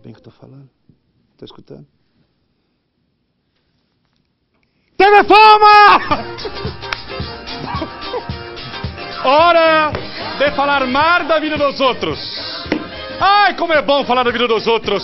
bem o que eu tô falando? Tá escutando? TV Fama! Hora de falar mar da vida dos outros. Ai, como é bom falar da vida dos outros.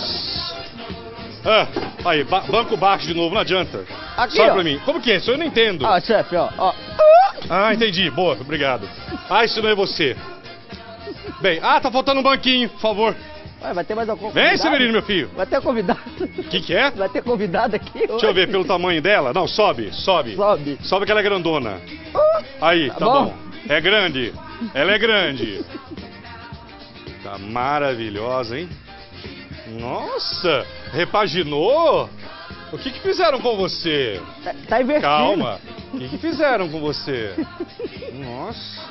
Aí, banco baixo de novo, não adianta. Aqui, Sobe ó. pra mim. Como que é? Isso eu não entendo. Ó, chefe, ó. Ah, entendi. Boa, obrigado. Ah, isso não é você. Bem, tá faltando um banquinho, por favor. Ué, vai ter mais algum convidado? Vem, Severino, meu filho. Vai ter convidado. O que é? Vai ter convidado aqui hoje. Deixa eu ver pelo tamanho dela. Não, sobe. Sobe. Sobe que ela é grandona. Aí, tá bom. É grande. Ela é grande. Tá maravilhosa, hein? Nossa, repaginou? O que fizeram com você? Tá investindo. Calma. O que fizeram com você? Nossa.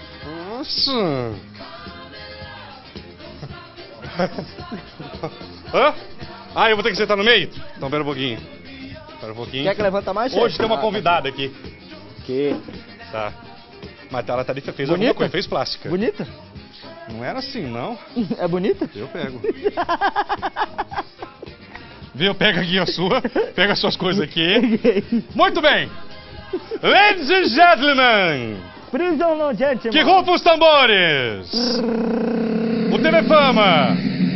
Eu vou ter que sentar no meio? Então, pera um pouquinho. Quer que levanta mais, chefe? Hoje tem uma convidada aqui. Que? Tá. Mas ela fez Bonita? alguma coisa, fez plástica. Bonita? Não era assim, não. É bonita? Eu pego. Viu? Pega aqui a sua. Pega as suas coisas aqui. Muito bem. Ladies and gentlemen. Prison no gentlemen. Que rufam os tambores. O TV Fama.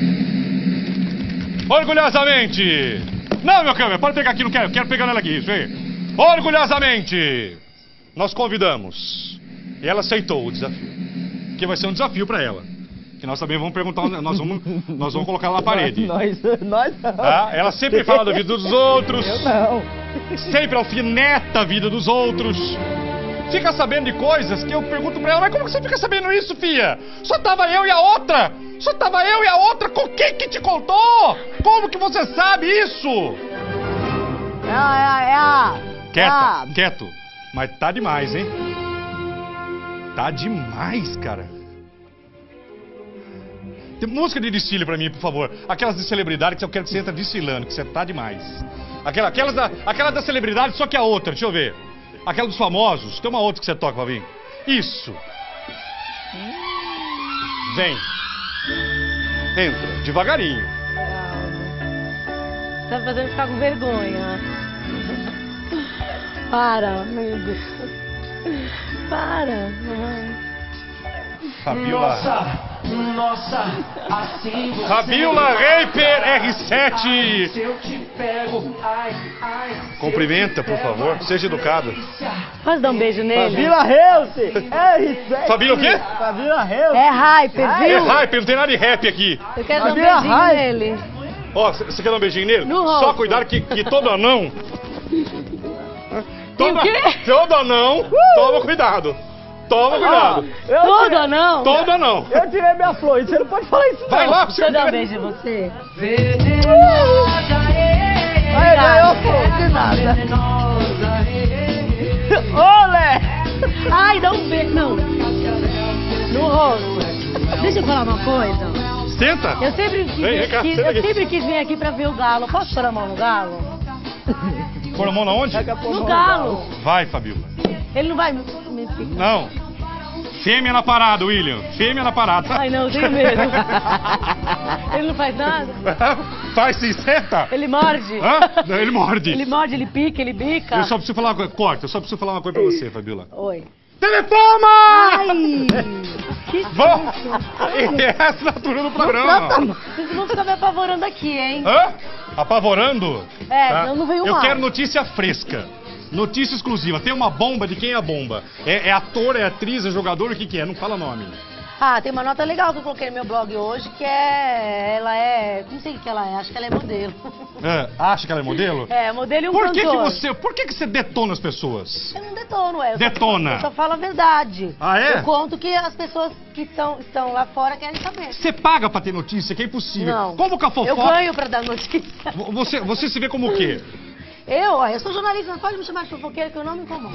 Orgulhosamente. Não, meu câmera, pode pegar aqui, não quero pegar nela aqui, isso aí. Orgulhosamente, nós convidamos. E ela aceitou o desafio. Que vai ser um desafio pra ela. Que nós também vamos perguntar, nós vamos colocar ela na parede. Nós não. Ela sempre fala da vida dos outros. Eu não. Sempre alfineta a vida dos outros. Fica sabendo de coisas que eu pergunto pra ela, mas como que você fica sabendo isso, fia? Só tava eu e a outra. Com quem que te contou? Como que você sabe isso? Quieto. Mas tá demais, hein? Tá demais, cara. Tem música de desfile pra mim, por favor. Aquelas de celebridade que eu quero que você entre desfilando, que você tá demais. Aquela da celebridade, só que a outra, deixa eu ver. Aquela dos famosos, tem uma outra que você toca pra mim. Isso. Vem. Entra, devagarinho. Tá me fazendo ficar com vergonha. Para, meu Deus. Para. Fabiola. Nossa, assim você Fabiola Raper R7. Se eu te pego, ai. Cumprimenta, por favor. Seja educada. Posso dar um beijo nele? Fabiola Health. R7. Fabiola o quê? Fabiola Health. É hyper, viu? É hype, não tem nada de rap aqui. Eu quero dar um Fabiola beijinho hype. nele. Ó, você quer dar um beijinho nele? No Só rosto. cuidado que todo anão... O quê? Todo anão, toma cuidado. Toma cuidado. Todo ou não? Todo anão. Eu tirei minha flor, você não pode falar isso não. Vai lá, Deixa eu dar um beijo em você. Aí, ganhou flor, de nada. Olé! Ai, dá um beijo. Não. No rosto. Deixa eu falar uma coisa. Senta. Eu sempre Vem cá, senta aqui. quis vir aqui pra ver o galo. Posso pôr a mão no galo? Pôr a mão na onde? No galo. Vai, Fabiola. Ele não vai me picar. Não. Fêmea na parada, William. Fêmea na parada. Ai, não, eu tenho medo. Ele não faz nada? Faz sim, senta. Ele morde? Não, ele morde. Ele morde, ele pica, ele bica. Eu só preciso falar uma coisa. Corta, eu só preciso falar uma coisa pra você, Fabiola. Oi. Telefoma! Ai! Que Vamos! É a assinatura do programa. Vocês vão ficar me apavorando aqui, hein? Apavorando? Senão não veio Eu mais. quero notícia fresca. Notícia exclusiva. Tem uma bomba de quem é a bomba. É ator, é atriz, é jogador, o que é? Não fala nome. Tem uma nota legal que eu coloquei no meu blog hoje, que ela é... Não sei o que ela é, acho que ela é modelo. Acha que ela é modelo? É, modelo e um Por que cantor. Por que você detona as pessoas? Eu não detono, eu Detona. Eu só falo a verdade. Ah, é? Eu conto que as pessoas que estão lá fora querem saber. Você paga pra ter notícia, que é impossível. Não. Como que a fofoca... Eu ganho pra dar notícia. Você se vê como o quê? Eu sou jornalista, não pode me chamar de fofoqueira que eu não me incomodo.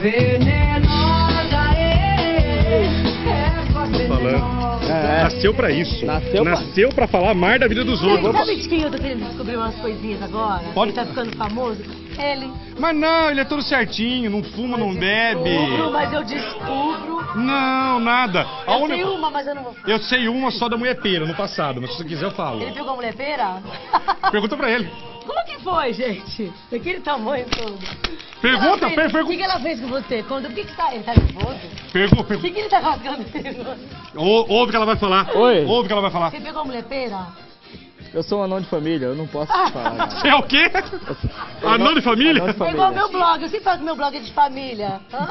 Nasceu pra isso. Nasceu pra falar mais da vida dos outros. Sabe de quem eu tô querendo descobrir umas coisinhas agora? Pode. Ele tá ficando famoso? Ele. Mas não, ele é todo certinho, não fuma, não bebe. Mas eu descubro Não, nada. Eu sei uma, mas eu não vou falar. Eu sei uma só da mulher pera no passado, mas se você quiser eu falo. Ele pegou a mulher pera? Pergunta pra ele. Como que foi, gente? Daquele tamanho todo. Pergunta, O que pergunta. ela fez com você? Por que tá... Ele tá nervoso? Pergunta. O que ele tá rasgando nervoso? Ouve que ela vai falar. Oi. Ouve que ela vai falar. Você pegou a mulher pera? Eu sou um anão de família, eu não posso te falar. Nada. Você é o quê? Anão de família? Anão de família. Pegou meu blog. Eu sempre falo que meu blog é de família. Hã?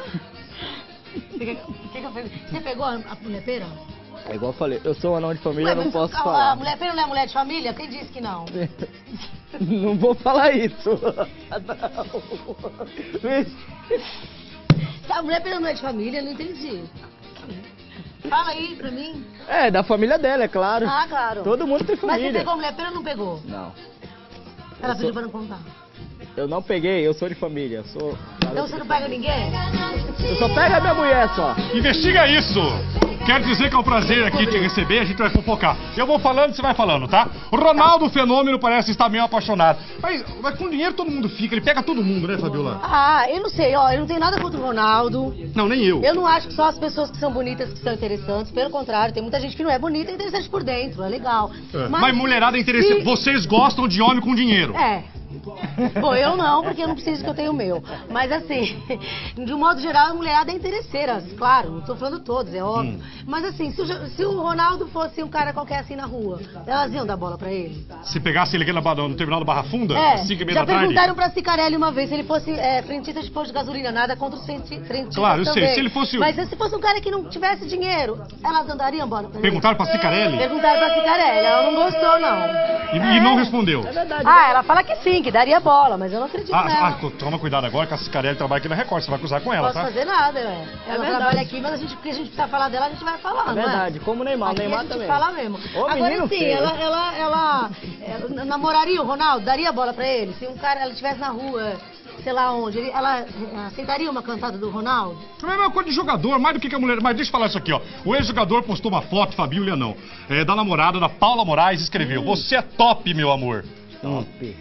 Você pegou a mulher pera? É igual eu falei, eu sou um anão de família, eu não mas posso a falar. mulher pera não é mulher de família? Quem disse que não? Não vou falar isso. A mulher pera não é de família? Não entendi. Fala aí pra mim. É, da família dela, é claro. Ah, claro. Todo mundo tem Mas você família. pegou a mulher pera ou não pegou? Não. Ela pediu pra não contar. Eu não peguei, eu sou de família. Eu sou... Então você não pega ninguém? Eu só pego a minha mulher só. Investiga isso! Quero dizer que é um prazer aqui te receber, a gente vai fofocar. Eu vou falando, você vai falando, tá? O Ronaldo Fenômeno parece estar meio apaixonado. Mas com dinheiro todo mundo fica, ele pega todo mundo, né, Fabiola? Ah, eu não sei, ó, eu não tenho nada contra o Ronaldo. Não, nem eu. Eu não acho que só as pessoas que são bonitas que são interessantes. Pelo contrário, tem muita gente que não é bonita e é interessante por dentro, é legal. Mas mulherada é interessante. Vocês gostam de homem com dinheiro. É. Bom, eu não, porque eu não preciso que eu tenha o meu. Mas assim, de um modo geral, a mulherada é interesseira, claro, não tô falando todos, é óbvio. Mas assim, se o Ronaldo fosse um cara qualquer assim na rua, elas iam dar bola pra ele? Se pegasse ele aqui no terminal do Barra Funda, 5 já perguntaram pra Cicarelli uma vez se ele fosse frentista de posto de gasolina, nada contra os frentistas. Claro, eu sei, também. se ele fosse... Mas se fosse um cara que não tivesse dinheiro, elas andariam bola pra ele? Perguntaram pra Cicarelli? Perguntaram pra Cicarelli, ela não gostou não. E não respondeu. É verdade. Ah, ela fala que sim, que daria bola, mas eu não acredito nela. Toma cuidado agora que a Cicarelli trabalha aqui na Record, você vai cruzar com Não ela, posso tá? fazer nada, ué. Ela verdade. trabalha aqui, mas porque a gente precisa falar dela, a gente vai falar, É não é? verdade, como o Neymar, Aqui o Neymar a gente também. fala mesmo. Ô, Agora menino sim, feio. ela namoraria o Ronaldo? Daria bola pra ele? Se um cara, ela estivesse na rua, sei lá onde, ela aceitaria uma cantada do Ronaldo? É a mesma coisa de jogador, mais do que a mulher. Mas deixa eu falar isso aqui, ó. O ex-jogador postou uma foto, Fabíola não, da namorada da Paula Moraes, escreveu: Você é top, meu amor. Top.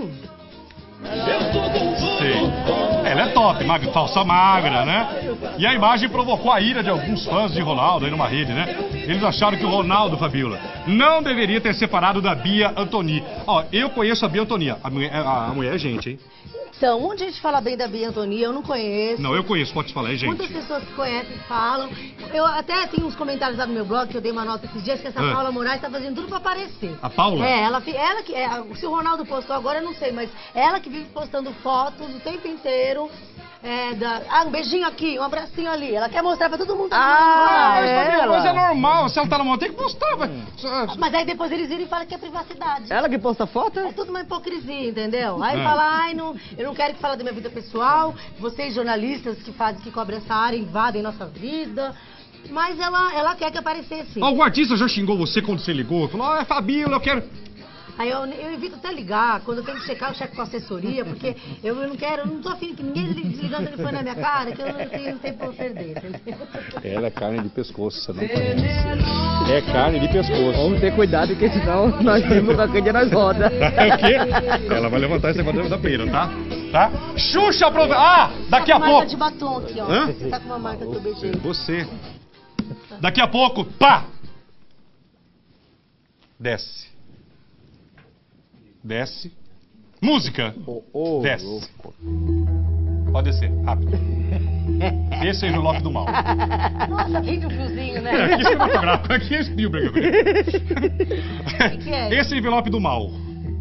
Sim. Ela é top, magra, falsa magra, né? E a imagem provocou a ira de alguns fãs de Ronaldo aí numa rede, né? Eles acharam que o Ronaldo, Fabíola, não deveria ter separado da Bia Antoni. Ó, eu conheço a Bia Antoni. A mulher é gente, hein? Então, um monte de gente fala bem da Bia Antoni, eu não conheço. Não, eu conheço, pode te falar, é gente. Muitas pessoas que conhecem falam. Eu até tenho uns comentários lá no meu blog, que eu dei uma nota esses dias, que essa Paula Moraes tá fazendo tudo pra aparecer. A Paula? É, ela que... se o Ronaldo postou agora, eu não sei, mas ela que vive postando fotos o tempo inteiro. Um beijinho aqui, um abracinho ali. Ela quer mostrar pra todo mundo. Mas é normal, se ela tá namorando, tem que postar, vai. Mas aí depois eles viram e falam que é privacidade. Ela que posta foto? É tudo uma hipocrisia, entendeu? Aí fala, ai, não, eu não quero que fale da minha vida pessoal. Vocês jornalistas que cobrem essa área invadem nossa vida. Mas ela quer que aparecesse. Algum artista já xingou você quando você ligou? Falou, Fabíola, eu quero... Aí eu evito até ligar, quando eu tenho que checar, eu checo com a assessoria, porque eu não tô afim que ninguém desligando o telefone na minha cara, que eu não tenho tempo pra perder, entendeu? Ela é carne de pescoço, você não conhece. É carne de pescoço. Vamos ter cuidado, porque senão nós temos qualquer dia nós roda. É o quê? Ela vai levantar esse negócio da pera, tá? Xuxa, daqui a pouco. Tá com uma marca de batom aqui, ó. Hã? Você tá com uma marca que eu beijei. Você. Daqui a pouco, pá! Desce. Desce. Música. Desce. Pode descer, rápido. Esse é o envelope do mal. Nossa, quem viu o fiozinho, né? Aqui é cinematográfico, aqui é Spielberg. que é? Esse é o envelope do mal.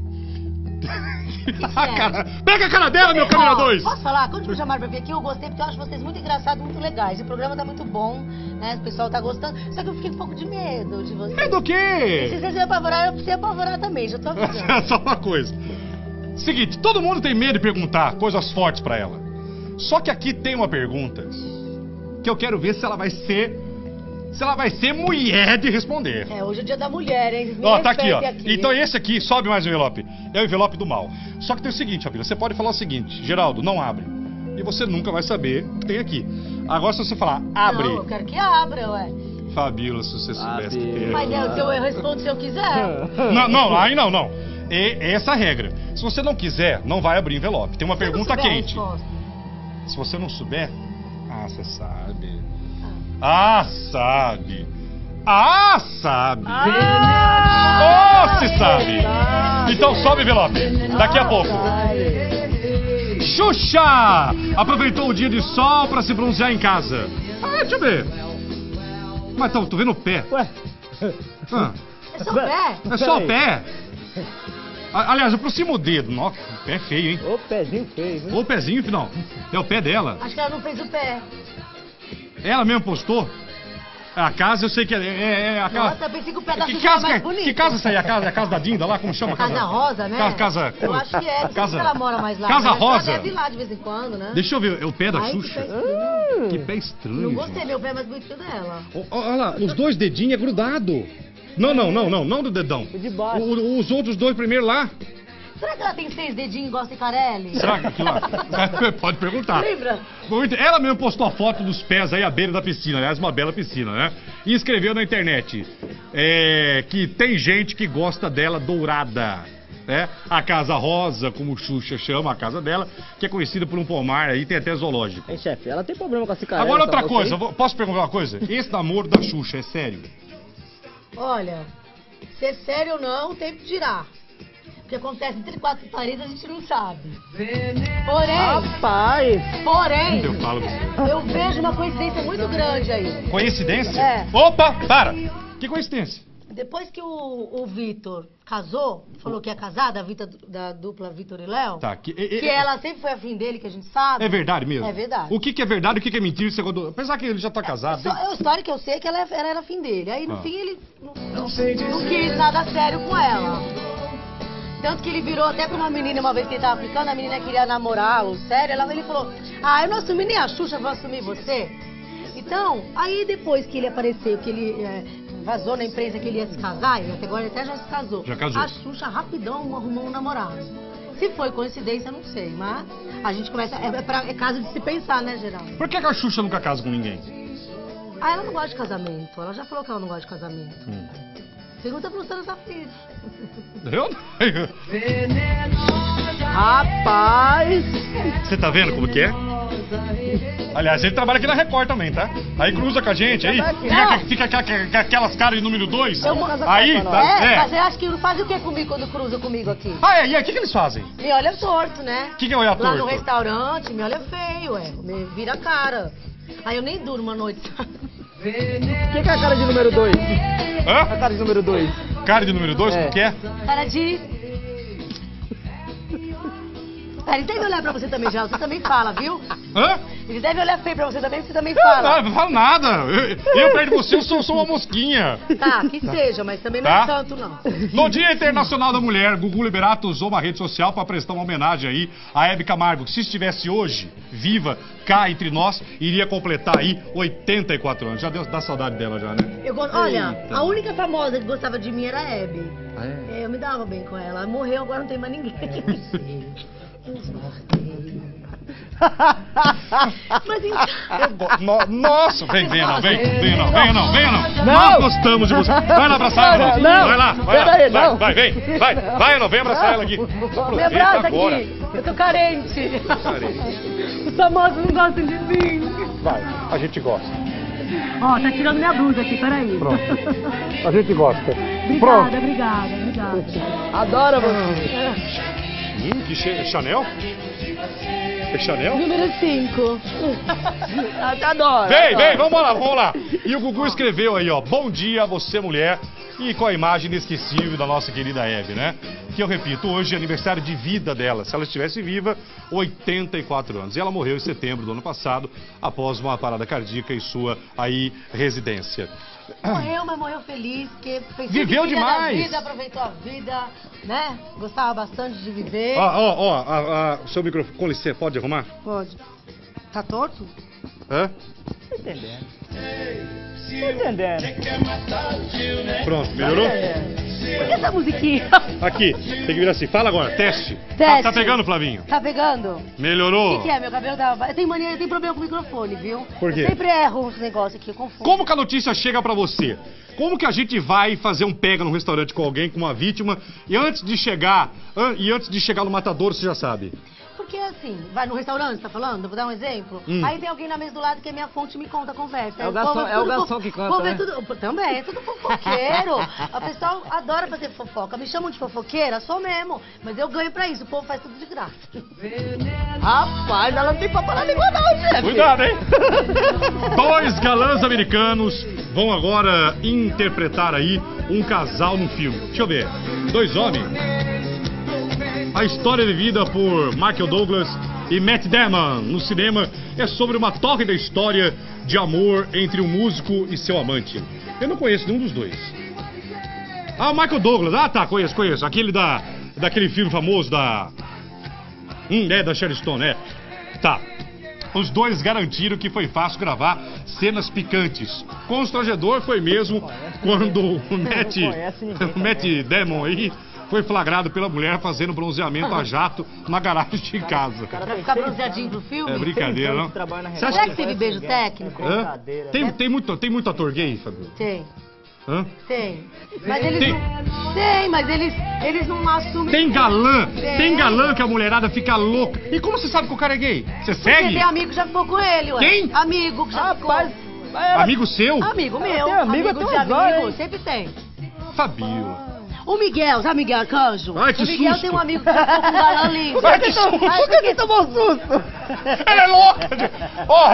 Que é? Pega a cara dela, meu câmera 2! Posso falar? Quando me chamaram pra vir aqui, eu gostei, porque eu acho vocês muito engraçados, muito legais. O programa tá muito bom, né? O pessoal tá gostando. Só que eu fiquei com um pouco de medo de vocês. Medo do quê? Se vocês iam apavorar, eu precisei apavorar também, já tô avisando. Só uma coisa. Seguinte, todo mundo tem medo de perguntar coisas fortes pra ela. Só que aqui tem uma pergunta que eu quero ver se ela vai ser mulher de responder. Hoje é o dia da mulher, hein? Me Ó, tá aqui, ó. respeitem Então esse aqui, sobe mais o envelope. É o envelope do mal. Só que tem o seguinte, Fabíola, você pode falar o seguinte: Geraldo, não abre. E você nunca vai saber o que tem aqui. Agora, se você falar, abre. Não, eu quero que abra, ué. Fabíola, se você soubesse que tem. Mas eu respondo se eu quiser. Não, aí não. É essa a regra. Se você não quiser, não vai abrir envelope. Tem uma pergunta quente. Se você não souber, você sabe. Ah, sabe. Ah, sabe. Oh, se sabe. Então sobe o envelope. Daqui a pouco. Xuxa aproveitou o dia de sol pra se bronzear em casa. Ah, deixa eu ver. Mas tô vendo o pé. Ué. Ah, É só o pé? é só o pé. Aliás, aproxima o dedo. Nossa, o pé é feio, hein? Ô, pezinho feio, viu? Ô, o pezinho, não. É o pé dela. Acho que ela não fez o pé. Ela mesmo postou. A casa, eu sei que é a casa. Nossa, eu pensei que o pé da Que Xuxa era casa, mais bonito. que casa essa aí? A casa da Dinda lá? Como chama? Casa Rosa, né? Casa. Eu acho que é. Não sei Casa, se ela mora mais lá. Casa mas acho que Rosa. Ela deve ir lá de vez em quando, né? Deixa eu ver, é o pé da Ai, Xuxa? Que pé estranho. Que pé estranho. Não gostei, meu pé é mais bonito que o dela. Olha lá, os dois dedinhos é grudado. Não do dedão. O de baixo. Os outros dois primeiro lá. Será que ela tem 6 dedinhos igual a Cicarelli? Será que aquilo lá? Pode perguntar. Lembra? Ela mesmo postou a foto dos pés aí à beira da piscina, aliás, uma bela piscina, né? E escreveu na internet que tem gente que gosta dela dourada, né? A Casa Rosa, como o Xuxa chama a casa dela, que é conhecida por um pomar aí, tem até zoológico. Hein, chefe, ela tem problema com a cicarela. Agora outra só você, coisa, hein? posso perguntar uma coisa? Esse namoro da Xuxa é sério? Olha, se é sério ou não, o tempo dirá. O que acontece entre quatro paredes a gente não sabe. Rapaz! Porém, Eu falo. eu vejo uma coincidência muito grande aí. Coincidência? É. Opa, para! Que coincidência? Depois que o Vitor casou, falou que ia casar, da dupla Vitor e Léo, Tá, que ela sempre foi afim dele, que a gente sabe. É verdade mesmo? É verdade. O que é verdade e o que é mentira? Apesar que ele já tá casado. A história que eu sei é que ela era afim dele. Aí no fim ele não sei dizer. quis nada sério com ela. Tanto que ele virou até pra uma menina uma vez que ele tava ficando, a menina queria namorar, ou sério, ele falou, eu não assumi nem a Xuxa, vou assumir você. Então, aí depois que ele apareceu, que ele vazou na imprensa que ele ia se casar, e até agora ele até já se casou. Já casou. A Xuxa rapidão arrumou um namorado. Se foi coincidência, não sei, mas a gente começa, é caso de se pensar, né, Geraldo? Por que a Xuxa nunca casa com ninguém? Ela não gosta de casamento, ela já falou que ela não gosta de casamento. Pergunta pro Luciano Zafir. Eu? Rapaz! Você tá vendo como que é? Aliás, ele trabalha aqui na Record também, tá? Aí cruza com a gente, aí fica com aquelas caras de número 2. Aí, tá? Mas eu acho que fazem o que comigo quando cruza comigo aqui? E aí, o que eles fazem? Me olha torto, né? O que é olhar torto? Lá no restaurante, me olha feio, me vira a cara. Aí eu nem durmo à noite. O que é a cara de número 2? Hã? A cara de número 2. Cara de número 2, É. como que é? Cara de... Ele deve olhar pra você também, já. Você também fala, viu? Hã? Ele deve olhar feio pra você também, você também fala. Não falo nada. Eu perto de você, eu sou uma mosquinha. Tá, que seja, mas também não Tá. é tanto, não. No Dia Internacional da Mulher, Gugu Liberato usou uma rede social para prestar uma homenagem aí a Hebe Camargo, que se estivesse hoje, viva, cá entre nós, iria completar aí 84 anos. Já dá saudade dela já, né? Olha, Eita. a única famosa que gostava de mim era a Hebe. Ah, é? Eu me dava bem com ela. Ela morreu, agora não tem mais ninguém. Mas então... Nossa, vem não. Não. Nós gostamos de você. Vai lá abraçar ela. Não. Vai lá. Peraí, não. Vai, vem abraçar ela aqui. Me abraça aqui. Eu tô carente. Os famosos não gostam de mim. Vai, a gente gosta. Ó, tá tirando minha blusa aqui, peraí. Pronto. A gente gosta. Obrigada. Adora você. Que Chanel? É Chanel? Número 5. Ela te adora. Vem, vamos lá. E o Gugu escreveu aí, ó, bom dia, você mulher, e com a imagem inesquecível da nossa querida Hebe, né? Que eu repito, hoje é aniversário de vida dela. Se ela estivesse viva, 84 anos. E ela morreu em setembro do ano passado, após uma parada cardíaca em sua aí residência. Morreu, mas morreu feliz, porque fez Viveu tudo que queria demais. da vida, aproveitou a vida, né? Gostava bastante de viver. O seu microfone, com licença, pode arrumar? Pode. Tá torto? Hã? Tô entendendo. Tô entendendo. Pronto, melhorou? Por que essa musiquinha? Aqui, tem que virar assim, fala agora, teste. Teste. Tá pegando, Flavinho? Tá pegando? Melhorou? O que é? Meu cabelo tá... Eu tenho problema com o microfone, viu? Por quê? Eu sempre erro uns negócios aqui, eu confundo. Como que a notícia chega pra você? Como que a gente vai fazer um pega num restaurante com alguém, com uma vítima, e antes de chegar no matadouro, você já sabe? Porque assim, vai no restaurante, você tá falando? Vou dar um exemplo. Aí tem alguém na mesa do lado que é minha fonte e me conta a conversa. É o garçom que conta, né? Também, é tudo fofoqueiro. A pessoa adora fazer fofoca. Me chamam de fofoqueira, sou mesmo. Mas eu ganho pra isso, o povo faz tudo de graça. Rapaz, ela não tem papo na língua não, chefe. Cuidado, hein? 2 galãs americanos vão agora interpretar aí um casal num filme. Deixa eu ver. 2 homens. A história vivida por Michael Douglas e Matt Damon no cinema é sobre uma tórrida história de amor entre um músico e seu amante. Eu não conheço nenhum dos dois. Ah, o Michael Douglas. Ah, tá, conheço. Aquele daquele filme famoso da... da Sharon Stone, é. Tá. Os dois garantiram que foi fácil gravar cenas picantes. Constrangedor foi mesmo quando o Matt Damon aí foi flagrado pela mulher fazendo bronzeamento a jato na garagem de casa. Pra ficar bronzeadinho pro filme? É brincadeira, não? Você acha que teve beijo técnico? Tem muito ator gay, Fabio? Tem. Hã? Tem. Mas eles não... Tem, mas eles não assumem... Tem galã que a mulherada fica louca. E como você sabe que o cara é gay? Você segue? Porque tem amigo que já ficou com ele, ué. Quem? Amigo que já ficou. Amigo seu? Amigo meu. Tem amigo de até amigo, sempre tem. Fabio. O Miguel, sabe Miguel Arcanjo? Ai, que o Miguel susto. tem um amigo que já ficou com um galã lindo. Ai, que susto. Por que você tomou susto? Ela é louca! Ó,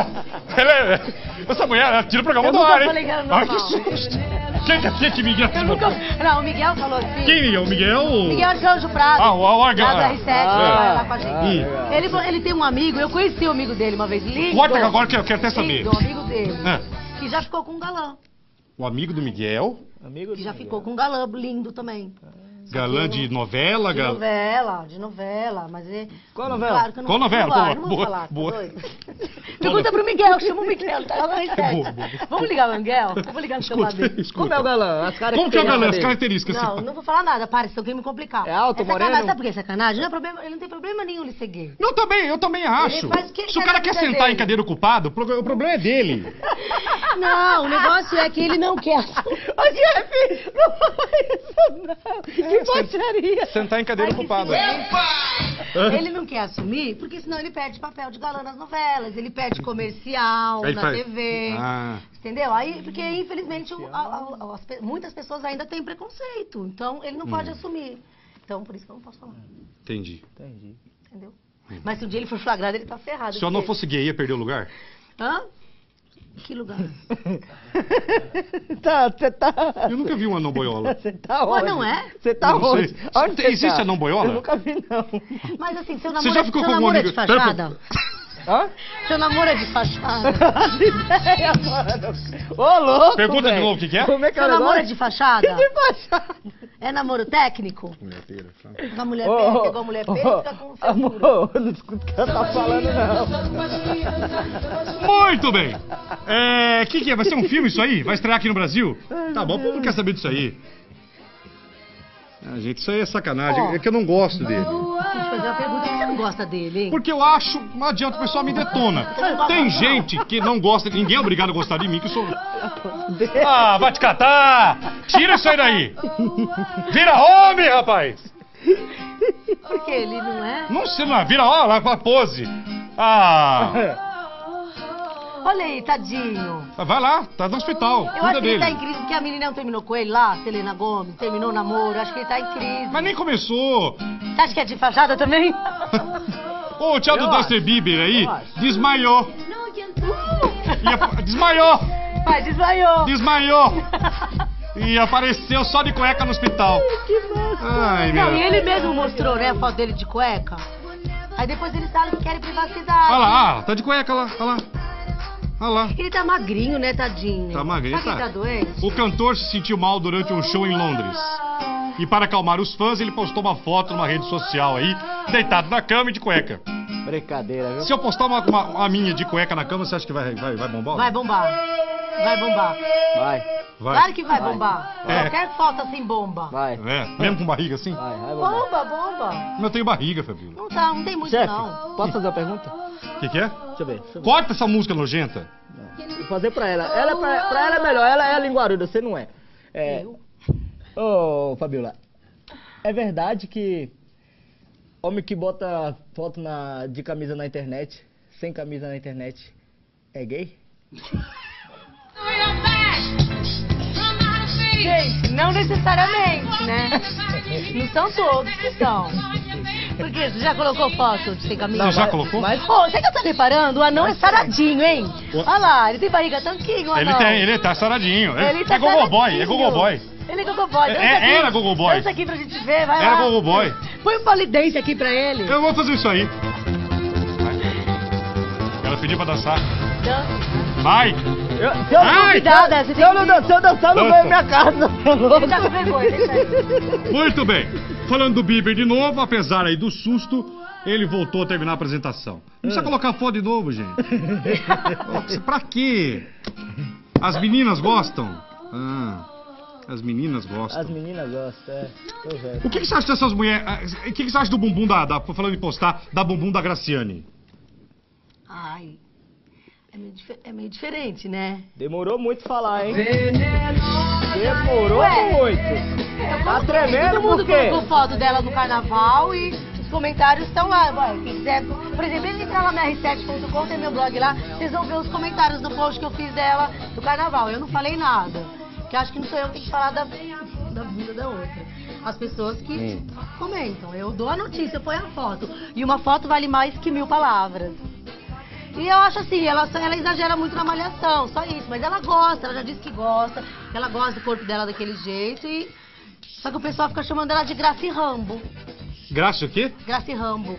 essa mulher, ela tira o programa do ar, hein? falei que era Ai, normal. que susto! Quem que Miguel? Não, o Miguel falou assim. Quem é o Miguel? Miguel Arcanjo Prado. Ah, o Arcanjo. Lá do R7, que vai lá com a gente. legal. Ele tem um amigo, eu conheci o amigo dele uma vez, lindo. Corta que agora que eu quero até saber. Lindo, amigo dele. É. Que já ficou com um galã. O amigo do Miguel, Que já ficou com um galã lindo também. galã de novela, De novela, mas é... Qual novela? Claro que eu não, Qual novela? Não, Boa, não vou boa, falar, boa. tá doido? Pergunta pro Miguel, chama o Miguel, tá lá no Boa, R7. boa. Vamos ligar o Miguel? Vou ligar no celular dele. Como é o galã? Como que é o galã? As características. Não, não vou falar nada, para, se alguém me complicar. É alto, sacanagem, moreno? sabe por que é sacanagem? Não é problema, ele não tem problema nenhum ele ser gay. Eu também acho. Ele faz o que ele Se o quer cara na quer vida sentar dele. em cadeira ocupada, o problema é dele. Não, o negócio é que ele não quer. Ô, chefe, não fala isso não. Que baixaria. Sentar em cadeira ocupada. Ele não quer assumir, porque senão ele perde papel de galã nas novelas, ele perde comercial Aí na faz- TV. Ah. Entendeu? Aí, porque infelizmente muitas pessoas ainda têm preconceito, então ele não pode assumir. Então, por isso que eu não posso falar. Entendi. Entendeu? Mas se um dia ele for flagrado, ele tá ferrado. Se eu não porque- fosse gay, ia perder o lugar? Hã? Que lugar? Você tá... Eu nunca vi um anão boiola. Você tá Mas onde? não é? Você tá Não onde? sei. Onde você Existe tá? anão boiola? Eu nunca vi, não. Mas assim, seu Você namoro, já ficou seu com algum namoro é amigo? de fachada? Hã? Seu namoro é de fachada? As ideias, mano. Ô, louco, Pergunta de velho. novo o que que é? Como é que é Seu o namoro é negócio? de fachada? Que fachada? É namoro técnico? Uma mulher Ô, pega, ô, igual a mulher pega, ô, fica com o amor, não escuta o que ela tá falando, não. Muito bem. Que é? Vai ser um filme isso aí? Vai estrear aqui no Brasil? Tá bom, o povo não quer saber disso aí. Ah, gente, isso aí é sacanagem. Ó. É que eu não gosto dele. Deixa eu te fazer uma pergunta, por que você não gosta dele, hein? Porque eu acho, não adianta, o pessoal me detona. Tem gente que não gosta, ninguém é obrigado a gostar de mim, que eu sou... Ah, vai te catar! Tira isso aí daí! Vira homem, rapaz! Porque ele não é? Não sei, não, vira homem, lá com a pose. Ah, Olha aí, tadinho. vai lá, tá no hospital, Eu cuida acho que ele dele. tá em crise porque a menina não terminou com ele lá, Selena Gomez, terminou o namoro, acho que ele tá em crise. Mas nem começou. Você acha que é de fachada também? Ô, o tchau do Eu Dustin acho. Bieber aí, Eu acho. desmaiou. Desmaiou, Pai, desmaiou. desmaiou. E apareceu só de cueca no hospital. Que massa. Ai, Não, e meu. ele mesmo mostrou, né, a foto dele de cueca. Aí depois eles falam que querem privacidade. Olha lá, tá de cueca lá, olha lá. Olha lá. Ele tá magrinho, né, tadinho? Tá magrinho, Sabe que tá. tá doente? O cantor se sentiu mal durante um show em Londres. E para acalmar os fãs, ele postou uma foto numa rede social aí, deitado na cama e de cueca. Brincadeira, viu? Se eu postar uma minha de cueca na cama, você acha que vai bombar? Vai bombar. Vai bombar. Vai, Claro que vai bombar. É. Qualquer foto assim bomba. vai. É, mesmo com barriga assim? Vai, vai, Bomba, bomba. Mas eu tenho barriga, Fabiola. Não tá, não tem muito Chefe, não. posso fazer uma pergunta? O que é? Deixa eu ver. Corta essa música nojenta. Vou fazer pra ela. Pra ela é melhor. Ela é linguaruda, você não é. Eu? Ô, Fabiola, é verdade que Homem que bota foto de camisa na internet, sem camisa na internet, é gay? Gente, não necessariamente, né? Não são todos que são. Por quê? Você já colocou foto de sem camisa? Não, já colocou? Mas Ô, você que tá reparando? O anão é saradinho, hein? Olha lá, ele tem barriga tanquinho, o anão. Ele tá saradinho. Ele tá É Gogo Boy, saradinho. é Gogo Boy. Ele é Gogo Boy. Dança aqui. Era Gogo Boy. Dança aqui pra gente ver, vai lá. Era Gogo Boy. Põe um polidense aqui pra ele. Eu vou fazer isso aí. Ela pediu pra dançar. Dança. Vai! se eu Ai, Cuidado, você se eu não dançar, não Dança. vou em minha casa. Ele tá com vergonha, deixa aí. Muito bem. Falando do Bieber de novo, apesar aí do susto, ele voltou a terminar a apresentação. Não precisa colocar foto de novo, gente. Pra quê? As meninas gostam? As meninas gostam. As meninas gostam, Tô vendo. O que você acha dessas mulheres? O que você acha do bumbum falando em postar, da bumbum da Graciane? Ai, é meio diferente, né? Demorou muito falar, hein? Demorou muito. Tá tremendo Todo mundo por quê? colocou foto dela no carnaval e os comentários estão lá. Vai, quem quiser, por exemplo, entrar lá na r7.com, tem meu blog lá, vocês vão ver os comentários do post que eu fiz dela do carnaval. Eu não falei nada, porque acho que não sou eu que tenho que falar da bunda da outra. As pessoas que comentam. Eu dou a notícia, eu ponho a foto. E uma foto vale mais que 1000 palavras. E eu acho assim, ela exagera muito na malhação, só isso. Mas ela gosta, ela já disse que gosta do corpo dela daquele jeito. Só que o pessoal fica chamando ela de Graci Rambo. Graça o quê? Graci Rambo.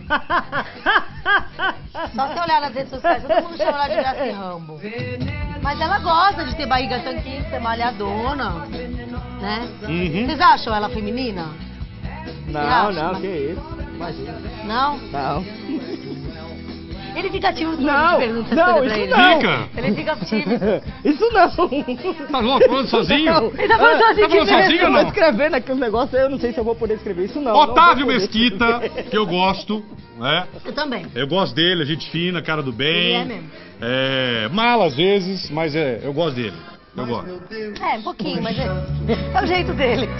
Só se olhar nas redes sociais, todo mundo chama ela de Graci Rambo. Mas ela gosta de ter barriga tanquinha, de ser malhadona, né? Uhum. Vocês acham ela feminina? Não, que isso. Imagina. Não? Não. Ele fica tímido Não, de perguntas não, pra isso ele. não. Fica? Ele fica tímido. Isso não. Tá louco? Falando sozinho? Não. Ele tá falando sozinho. Tá falando mesmo. sozinho ou Eu não? tô escrevendo aqui um negócio, eu não sei se eu vou poder escrever isso não. Otávio não vou poder. Mesquita, que eu gosto, né? Eu também. Eu gosto dele, gente fina, cara do bem. Ele é mesmo. Mala às vezes, mas eu gosto dele. Eu gosto. Um pouquinho, mas é o jeito dele.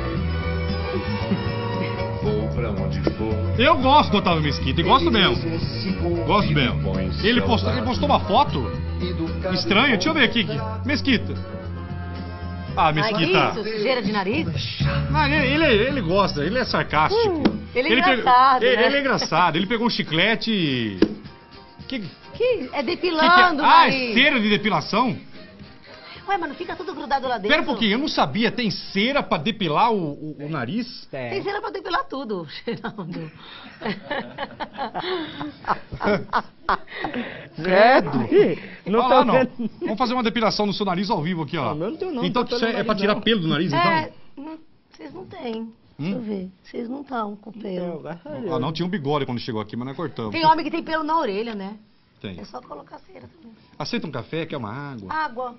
Vou pra onde for. Eu gosto do Otávio Mesquita, e gosto mesmo. Gosto mesmo. Ele postou uma foto estranha, deixa eu ver aqui. Mesquita. Ah, Ai, que Mesquita. isso? Sujeira de nariz? Ah, ele gosta, ele é sarcástico. Ele é engraçado, né? Ele é engraçado, ele pegou um chiclete e... Que é depilando o Ah, nariz. é cera de depilação? Ué, mas não fica tudo grudado lá dentro? Pera um pouquinho, eu não sabia, tem cera pra depilar o nariz? Tem cera pra depilar tudo, Geraldo. Não Olha tô lá, não. vendo. Vamos fazer uma depilação no seu nariz ao vivo aqui, ó. Ah, meu não tem não, Então não tô isso pelo é pra nariz, tirar não. pelo do nariz, então? Vocês não têm. Deixa eu ver. Vocês não estão com pelo. Ah, não, tinha um bigode quando chegou aqui, mas nós cortamos. Tem homem que tem pelo na orelha, né? Tem. É só colocar cera também. Aceita um café, quer uma água? Água.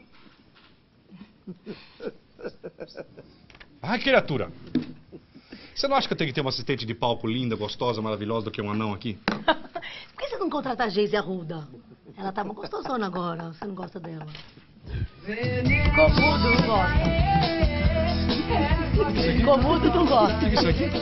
Ai, criatura. Você não acha que eu tenho que ter uma assistente de palco linda, gostosa, maravilhosa do que um anão aqui? Por que você não contrata a Geise Arruda? Ela tá uma gostosona agora. Você não gosta dela? Ficou mudo, não gosta. Ficou mudo, não gosta. O que é isso aqui?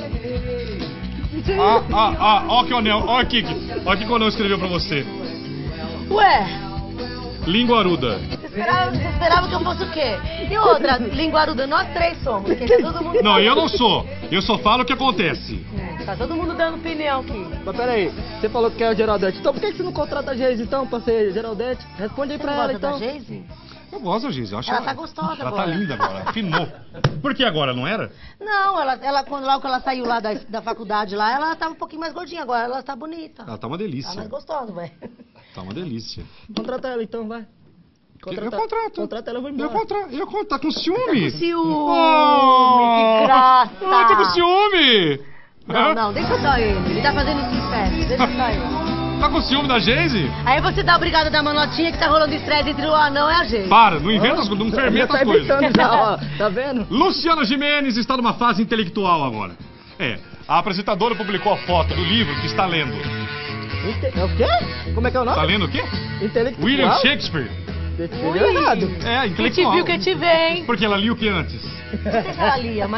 Ó que o anel, ó aqui que o anel escreveu pra você. Ué, Linguaruda. você esperava que eu fosse o quê? E outra, linguaruda, nós três somos. Porque tá todo mundo... Não, eu não sou. Eu só falo o que acontece. Tá todo mundo dando opinião aqui. Mas peraí, você falou que é o Geraldete. Então por que você não contrata a Geise então pra ser Geraldete? Responde aí Você pra não ela gosta então. da Geise? Eu gosto, Giz. Eu acho Ela tá gostosa ela agora. tá linda agora. Afinou. Por que agora, não era? Não, logo que ela saiu lá da faculdade lá, ela tava um pouquinho mais gordinha. Agora ela tá bonita. Ela tá uma Tá delícia. mais gostosa, velho. Tá uma delícia. Contrata ela então, vai. Eu contrato. Contrata ela, eu vou Eu embora. contrato. Tá com ciúme? Ciúme, Oh! que graça. Ah, tá com ciúme! Não, deixa só ele. Ele tá fazendo isso em festa, deixa só ele. Tá com ciúme da Geise? Aí você tá obrigado a dar uma notinha que tá rolando estresse entre o anão e a gente. Para, não inventa as coisas, não fermenta Já as tá coisas. evitando já, ó. Tá vendo? Luciana Gimenez está numa fase intelectual agora. A apresentadora publicou a foto do livro que está lendo. É o quê? Como é que é o nome? Está lendo o quê? Intelectual? William Shakespeare. Escreveu errado. É, Que te intelectual. viu, que te vem. Porque ela lia o que antes? Não sei se ela lia, mas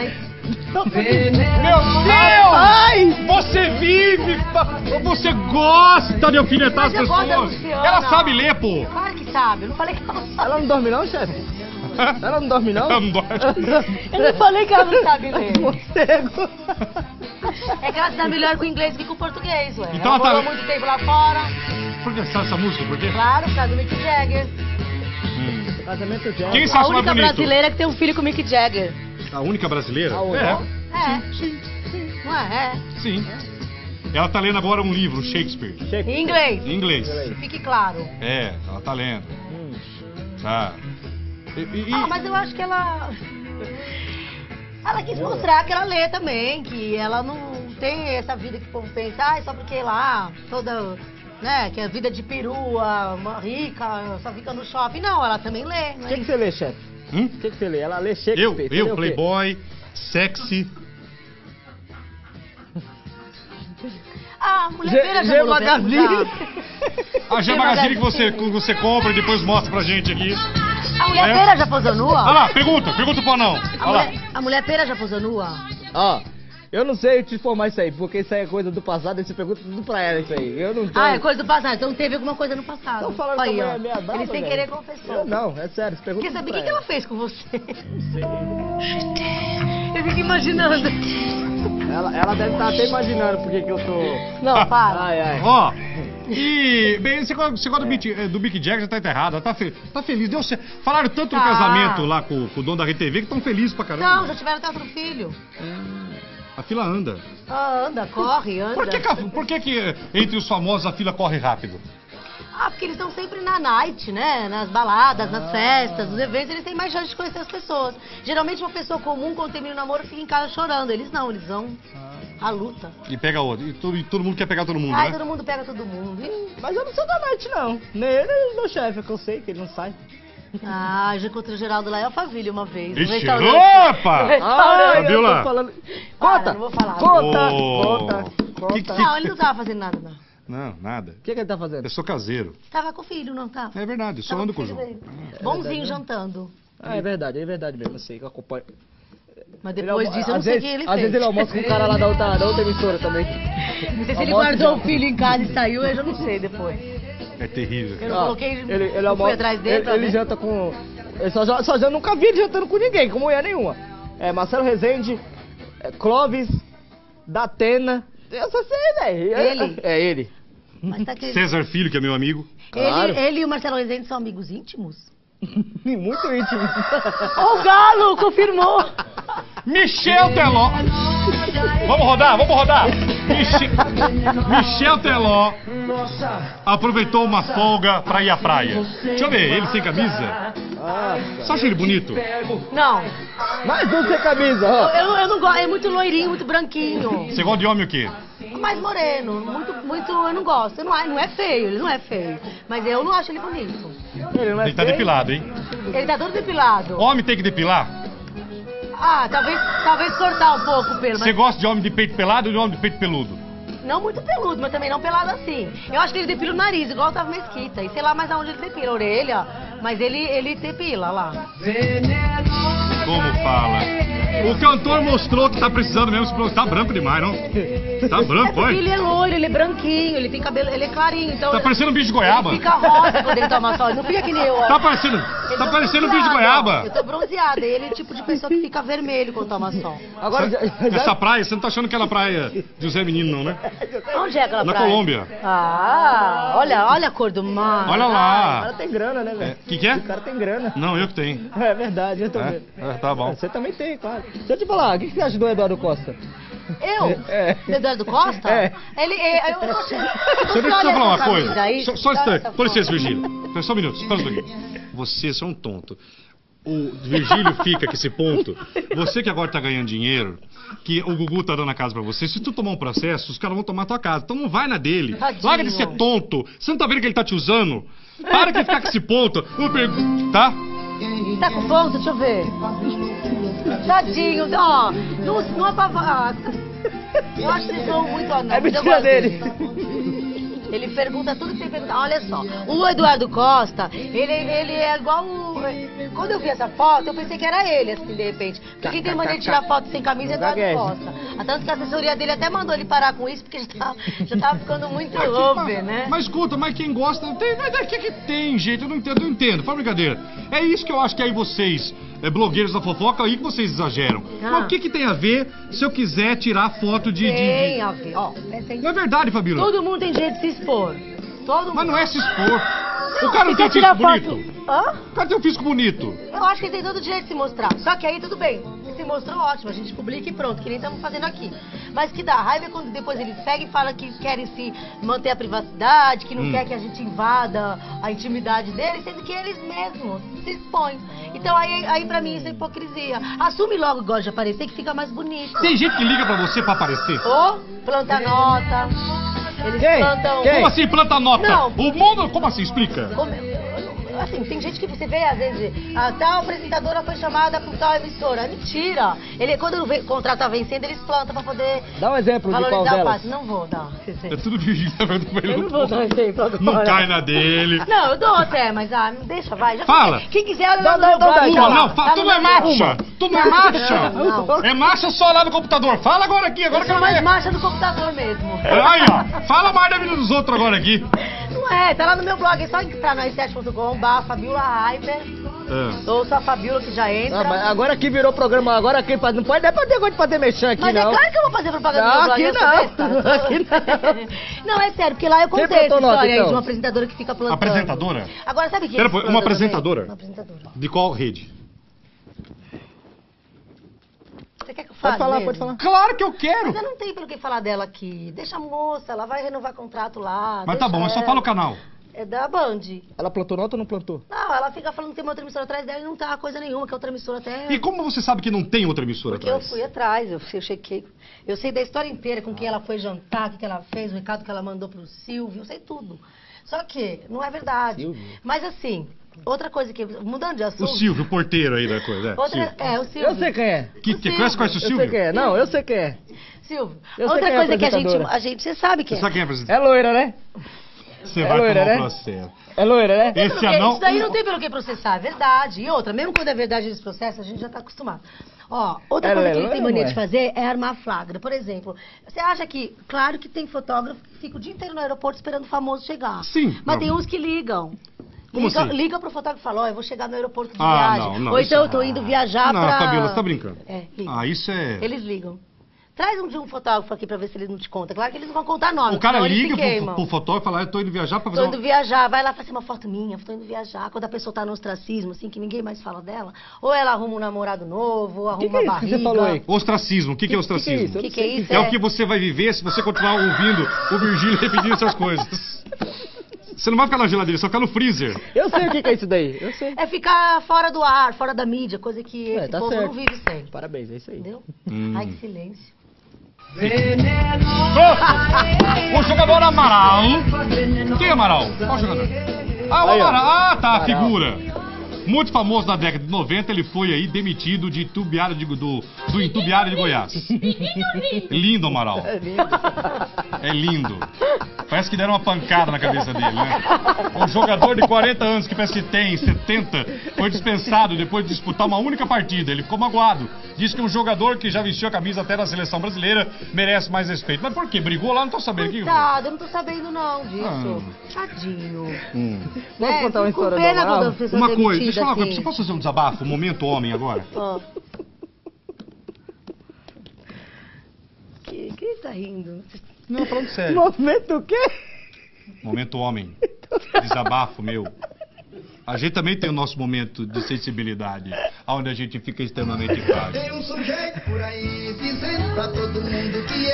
Meu Deus! Ai! Você vive, você gosta de alfinetar as Mas eu gosto da pessoas. Luciana. Ela sabe ler, pô. Claro que sabe, eu não falei que ela sabe. Ela não dorme não, chefe? Ela não dorme não? Ela não dorme. Eu não falei que ela não sabe ler. Morcego. É que ela se dá melhor com o inglês que com o português, ué. Então ela ela tá- morou muito tempo lá fora. Por que sabe essa música? Por quê? Claro, por causa do Mick Jagger. Casamento de Quem você A acha mais única bonito? brasileira que tem um filho com o Mick Jagger. A única brasileira? A única. É. Sim, Não é? sim. Ela tá lendo agora um livro, Shakespeare, Cheque. Em inglês. em inglês. Que fique claro. É, ela tá lendo. Tá. Ah, mas eu acho que ela... Ela quis mostrar que ela lê também, que ela não tem essa vida que o povo pensa, ah, só porque lá, toda, né, que é vida de perua, uma rica, só fica no shopping. Não, ela também lê. O Né? que você lê, chefe? Hum? O que você lê? Ela lê Shakespeare. Você lê o Eu, quê? playboy, sexy. Ah, a mulher feira já falou Magazine. A G Magazine que você compra e depois mostra pra gente aqui. A mulher É. feira já posou nua? Olha lá, pergunta pro anão. Olha lá. A mulher feira já posou nua? Ó, eu não sei te informar isso aí, porque isso aí é coisa do passado, e você pergunta tudo pra ela isso aí. Eu não tô... Ah, é coisa do passado. Então teve alguma coisa no passado. Tô falando Aí, que a ó. mulher é meia brava, Ele sem velho. querer confessou. Eu não, é sério, você pergunta Quer tudo saber o pra que ela fez com você? Eu fico imaginando. Ela deve estar até imaginando por que que eu tô... Não, para. Ai, ai. Ó, e bem, você gosta do Mick Jagger, já tá enterrado, tá feliz. Deu certo. Falaram tanto no Tá. casamento lá com o dono da RTV que estão felizes pra caramba. Não, já tiveram até outro filho. A fila anda. Ah, anda, corre, anda. Por que entre os famosos a fila corre rápido? Ah, porque eles estão sempre na night, né? Nas baladas, nas festas, nos eventos, eles têm mais chance de conhecer as pessoas. Geralmente uma pessoa comum, quando termina o namoro, fica em casa chorando. Eles não, eles vão à luta. E pega outro. E todo mundo quer pegar todo mundo, Ai, né? todo mundo pega todo mundo. Ih. Mas eu não sou da noite, não. Nem ele, nem o meu chefe, é que eu sei que ele não sai. Ah, eu já encontrei o Geraldo lá em Alphaville uma vez. Ixi, no restaurante. opa! No restaurante. Viu eu lá? tô falando... Para, Conta! não vou falar. Conta! Ô. Conta! Que- Conta! Não, ele não tava fazendo nada, não. Não, nada. O que ele tá fazendo? Eu sou caseiro. Tava com o filho, não tá? É verdade, eu só Tava ando com o filho João. dele. Bonzinho jantando. Ah, é verdade mesmo, eu sei que eu acompanho. Mas depois disso, eu não às sei o vezes, que ele às fez. vezes ele almoça com o cara lá da outra emissora também. Não sei se ele almoça guardou já. o filho em casa e saiu, eu já não sei depois. É terrível. Eu não Ó, coloquei, ele não fui almoça, atrás dele pra ele ver. janta com... Eu só já nunca vi ele jantando com ninguém, com mulher nenhuma. É Marcelo Rezende, Clóvis, Datena... Eu só sei, velho. Ele? É ele. Mas tá que... César Filho, que é meu amigo. Claro. ele e o Marcelo Rezende são amigos íntimos? Muito íntimo. Ó, o Galo confirmou! Michel Teló. Vamos rodar. Michel Teló aproveitou uma folga pra ir à praia. Deixa eu ver, ele sem camisa. Você acha ele bonito? Não, Mais um sem camisa, ó. eu não gosto, é muito loirinho, muito branquinho. Você gosta de homem o quê? Mais moreno, muito, eu não gosto. Não é feio, ele não é feio. Mas eu não acho ele bonito. Ele não é Tem que estar feio. depilado, hein? Ele tá todo depilado. Homem tem que depilar? Ah, talvez cortar um pouco o pelo, Você mas gosta de homem de peito pelado ou de homem de peito peludo? não muito peludo, mas também não pelado assim. Eu acho que ele depila o nariz, igual o Otávio Mesquita. E sei lá mais aonde ele depila, a orelha. Mas ele depila lá. Como fala? O cantor mostrou que tá precisando mesmo se produzir. Tá branco demais, não? Tá É branco, porque olha. ele é loiro, ele é branquinho, ele tem cabelo, ele é clarinho, então... Tá parecendo um bicho de goiaba. Ele fica rosa quando ele toma sol, ele não fica que nem eu. Tá parecendo um bicho de goiaba. Eu tô bronzeada, ele é o tipo de pessoa que fica vermelho quando toma sol. Agora, Essa praia, você não tá achando que aquela praia de José Menino, não, né? Onde é aquela Na praia? Colômbia. Ah, olha a cor do mar. Olha o lá. cara tem grana, né, velho? O que é? O cara tem grana. Não, eu que tenho. É verdade, eu tô vendo. Tá bom. Você também tem, claro. Deixa eu te falar, o que você acha do Eduardo Costa? Eu? É. Do Eduardo Costa? É. Eu Deixa eu falar uma coisa. Aí, Só um instante. essa Com licença, foto. Virgílio. Só um minuto. Espera um pouquinho. Você é um tonto. O Virgílio fica com esse ponto. Você que agora tá ganhando dinheiro, que o Gugu tá dando a casa pra você, se tu tomar um processo, os caras vão tomar a tua casa. Então não vai na dele. Tadinho. Larga de ser tonto. Você não tá vendo que ele tá te usando? Para de ficar com esse ponto. Tá? Tá com ponto? Deixa eu ver. Tadinho, ó. Não apavora. Eu acho que eles são muito... Ah, não, É mas eu mentira gosto dele. Ele pergunta tudo que tem que perguntar. Olha só, o Eduardo Costa, ele é igual o... Quando eu vi essa foto, eu pensei que era ele, assim, de repente. Porque quem tem mania de tirar foto sem camisa é Eduardo Costa. Tanto que a assessoria dele até mandou ele parar com isso, porque já tava ficando muito over, né? Mas escuta, mas quem gosta... Mas daqui que tem, gente, eu não entendo. Fala brincadeira. É isso que eu acho que aí vocês... blogueiros da fofoca, aí que vocês exageram. Mas o que tem a ver se eu quiser tirar foto de... Tem a ver, ó. Não é verdade, Fabíola? Todo mundo tem jeito de se expor. Todo mundo. Mas não é se expor. O cara não tem um físico bonito. Hã? O cara tem um físico bonito. Eu acho que ele tem todo o direito de se mostrar. Só que aí tudo bem. Se mostrou, ótimo. A gente publica e pronto, que nem estamos fazendo aqui. Mas que dá raiva é quando depois eles seguem e falam que querem se manter a privacidade, que não quer que a gente invada a intimidade deles, sendo que eles mesmos se expõem. Então aí pra mim isso é hipocrisia. Assume logo que gosta de aparecer, que fica mais bonito. Tem gente que liga pra você pra aparecer? Ou planta nota. Eles plantam... Como assim planta nota? Não. O mundo... Como assim? Explica. Assim, tem gente que você vê, às vezes, a tal apresentadora foi chamada por tal emissora. Mentira! Quando o contrato tá vencendo, eles plantam pra poder... Dá um exemplo de qual delas. Não vou dar. É tudo Virgínia vendo com ele. Eu não vou dar exemplo agora. Não cai na dele. Não, eu dou até, mas deixa, vai. Já Fala. Quem quiser, olha lá no Não, meu blog. Não, tu não é marcha. Tu não é marcha. Não. É marcha só lá no computador. Fala agora aqui, agora Eu que eu sou mais ver. marcha do computador mesmo. Aí, ó. Fala mais da vida dos outros agora aqui. Não é, tá lá no meu blog. É só entrar no r7.com/Fabiola Hyper. Ou só a Fabiola que já entra. Mas agora que virou programa, agora aqui não pode dar pra ter coisa de fazer mexer aqui, Mas não. é claro que eu vou fazer propaganda no meu blog. Aqui não. Não, é sério, porque lá eu contei essa plantou nota, história aí então? de uma apresentadora que fica plantando. Apresentadora? Agora, sabe o que Pera, eles uma plantam apresentadora? também? Uma apresentadora. De qual rede? Você quer que eu fale Pode falar, mesmo? pode falar. Claro que eu quero. Mas eu não tenho pelo que falar dela aqui. Deixa a moça, ela vai renovar contrato lá. Mas tá bom, mas só fala o canal. É da Band. Ela plantou nota ou não plantou? Não, ela fica falando que tem uma outra emissora atrás dela e não tá coisa nenhuma, que a outra emissora até... E como você sabe que não tem outra emissora Porque eu atrás? fui atrás, eu chequei. Eu sei da história inteira, com quem ela foi jantar, o que ela fez, o recado que ela mandou pro Silvio, eu sei tudo. Só que não é verdade. Silvio. Mas assim, outra coisa que... Mudando de assunto... O Silvio, o porteiro aí da coisa. Outra, Silvio. o Silvio. Eu sei quem é. Conhece o Eu Silvio? sei quem é. Não, eu sei quem é. Silvio, Eu sei outra quem é a coisa que apresentadora. a gente... Você sabe quem Você é. sabe quem é a apresentadora? É loira, né? Você É vai loira, tomar né? um processo. É loira, né? Esse Porque anão... isso daí não tem pelo que processar, é verdade. E outra, mesmo quando é verdade eles processam, a gente já tá acostumado. Ó, outra Ela coisa é que eles têm loira, mania não é? de fazer é armar flagra. Por exemplo, você acha que, claro que tem fotógrafo que fica o dia inteiro no aeroporto esperando o famoso chegar. Sim. Mas Não. tem uns que ligam. Como assim? Liga pro fotógrafo e fala, ó, eu vou chegar no aeroporto de Ah, viagem. não, Ou isso- então eu tô indo viajar Não, pra... Fabíola, você tá brincando. É, liga. Ah, isso é... Eles ligam. Traz um fotógrafo aqui pra ver se ele não te conta. Claro que eles não vão contar nome, O cara senão eles liga se queimam. pro fotógrafo e fala, eu tô indo viajar pra fazer Tô uma... indo viajar, vai lá fazer uma foto minha, tô indo viajar. Quando a pessoa tá no ostracismo, assim, que ninguém mais fala dela, ou ela arruma um namorado novo, ou arruma Que é uma isso que barriga. você falou aí? Ostracismo, o que é ostracismo? O que é isso? É o que você vai viver se você continuar ouvindo o Virgílio repetindo essas coisas. Você não vai ficar na geladeira, você vai ficar no freezer. Eu sei o que é isso daí. Eu sei. É ficar fora do ar, fora da mídia, coisa que esse tá povo certo. não vive sem. Parabéns, é isso aí. Entendeu? Ai, que silêncio. O jogador Amaral. Quem é Amaral? Qual jogador? Ah, o Aí, ó. Amaral. Ah, tá, a Amaral. figura. Muito famoso na década de 90, ele foi aí demitido de Itubiara do Itubiara de Goiás. Lindo, Amaral. É lindo. É lindo. Parece que deram uma pancada na cabeça dele, né? Um jogador de 40 anos que parece que tem 70 foi dispensado depois de disputar uma única partida. Ele ficou magoado. Diz que um jogador que já vestiu a camisa até da seleção brasileira merece mais respeito. Mas por quê? Brigou lá? Não tô sabendo aqui. Coitado, eu não tô sabendo não disso. Tadinho. Vamos contar uma fico com história do pena Amaral? quando a pessoa Uma é coisa, demitida, deixa eu falar uma coisa. assim. Você pode fazer um desabafo? Momento homem agora? Ó. Que tá rindo? Não, falando sério. Momento o quê? Momento homem. Desabafo meu. A gente também tem o nosso momento de sensibilidade, onde a gente fica extremamente frágil. Tem um sujeito por aí dizendo pra todo mundo que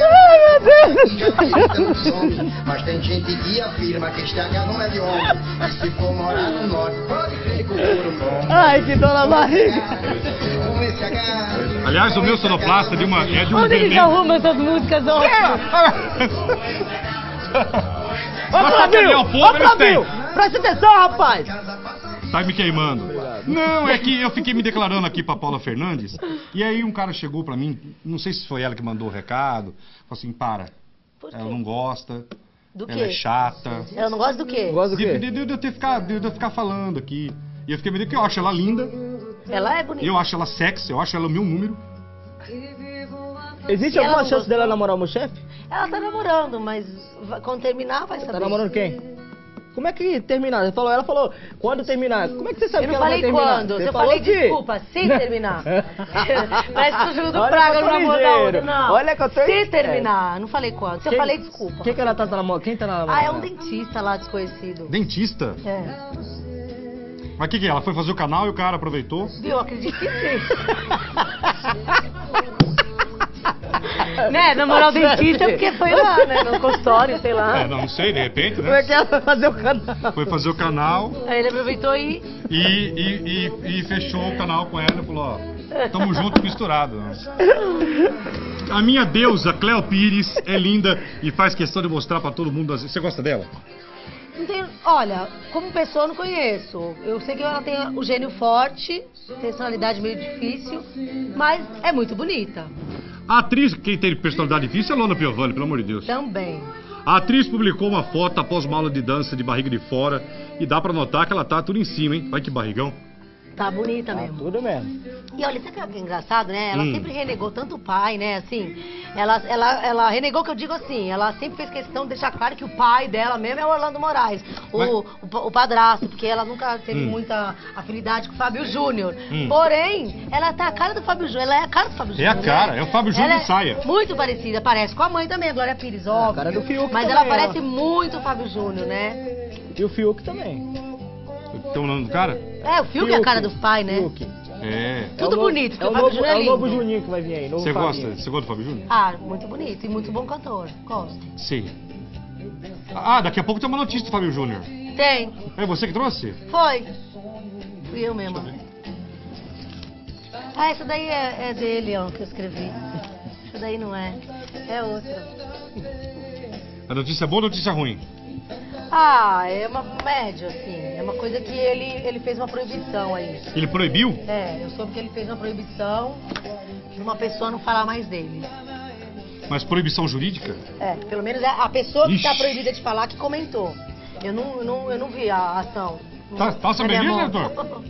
é homem, mas tem gente que afirma que este H não é de homem. E se for morar no norte, pode crer que o couro come. Ai, que dor na barriga. Com esse H. Aliás, o meu sonoplasta é de um Onde eles veneno. arrumam essas músicas ótimas? Ô, Mas pra querer o povo, eles têm. Presta atenção, rapaz. Tá me queimando. Não, é que eu fiquei me declarando aqui pra Paula Fernandes. E aí um cara chegou pra mim, não sei se foi ela que mandou o recado, falou assim, para. Por quê? Ela não gosta. Do quê? Ela é chata. Ela não gosta do quê? Gosta do quê? De eu ficar falando aqui. E eu fiquei meio que eu acho ela linda, Ela é bonita. eu acho ela sexy, eu acho ela o meu número. Existe Ela alguma não chance gosta. dela namorar o meu chefe? Ela tá namorando, mas quando terminar vai saber. Tá namorando quem? Como é que terminar? Ela falou, quando terminar? Como é que você sabe Eu que não ela vai falei terminar? quando, Você eu falou falei que... desculpa, se terminar. Parece que o jogo do Olha Praga que eu no tô namoro da ligeiro. outra, não. Olha que eu tô Se esperto. terminar, não falei quando. Se eu falei desculpa. Quem que ela tá namorando? Quem tá namorando? Ah, é um dentista lá desconhecido. Dentista? É. Mas o que é? Ela foi fazer o canal e o cara aproveitou? Viu? Acredito que sim. Né? Namorar o dentista porque foi lá, né? No consultório, sei lá. Não sei, de repente, Como é né? que ela vai fazer o canal? Foi fazer o canal Aí ele aproveitou e... e fechou o canal com ela e falou, ó, tamo junto misturado. Né? A minha deusa, Cleo Pires, é linda e faz questão de mostrar pra todo mundo. Você gosta dela? Não tenho... Olha, como pessoa eu não conheço. Eu sei que ela tem o gênio forte, personalidade meio difícil, mas é muito bonita. A atriz, quem tem personalidade difícil é a Lona Piovani, pelo amor de Deus. Também. A atriz publicou uma foto após uma aula de dança de barriga de fora e dá pra notar que ela tá tudo em cima, hein? Olha que barrigão. Tá bonita mesmo. Tudo mesmo. E olha, sabe o que é engraçado, né? Ela sempre renegou tanto o pai, né? Assim, ela renegou, que eu digo assim, ela sempre fez questão de deixar claro que o pai dela mesmo é o Orlando Moraes, o padrasto, porque ela nunca teve muita afinidade com o Fábio Júnior. Porém, ela tá a cara do Fábio Júnior, ela é a cara do Fábio É Júnior. a cara, né? é o Fábio Júnior Ela de saia. é muito parecida, parece com a mãe também, a Glória Pires, óbvio. cara do Fiuk Mas também, ela parece ó. muito o Fábio Júnior, né? E o Fiuk também. Tem o nome do cara? É, o Fiuk é a cara do pai, né? Fiuk. É. Tudo bonito, porque é o Fábio Júnior é o lindo. novo Juninho que vai vir aí. Novo Você Fabinho. gosta? Você gosta do Fábio Júnior? Ah, muito bonito e muito bom cantor. Gosto. Sim. Ah, daqui a pouco tem uma notícia do Fábio Júnior. Tem. É você que trouxe? Foi. Fui eu mesma. Ah, essa daí é dele, ó, que eu escrevi. Essa daí não é. É outra. A notícia é boa ou notícia ruim? Ah, é uma média, assim. É uma coisa que ele fez uma proibição aí. Ele proibiu? É, eu soube que ele fez uma proibição de uma pessoa não falar mais dele. Mas proibição jurídica? É, pelo menos é a pessoa que está Ixi. proibida de falar que comentou. Eu não vi a ação. Tá sabendo Cadê a disso, mão? doutor?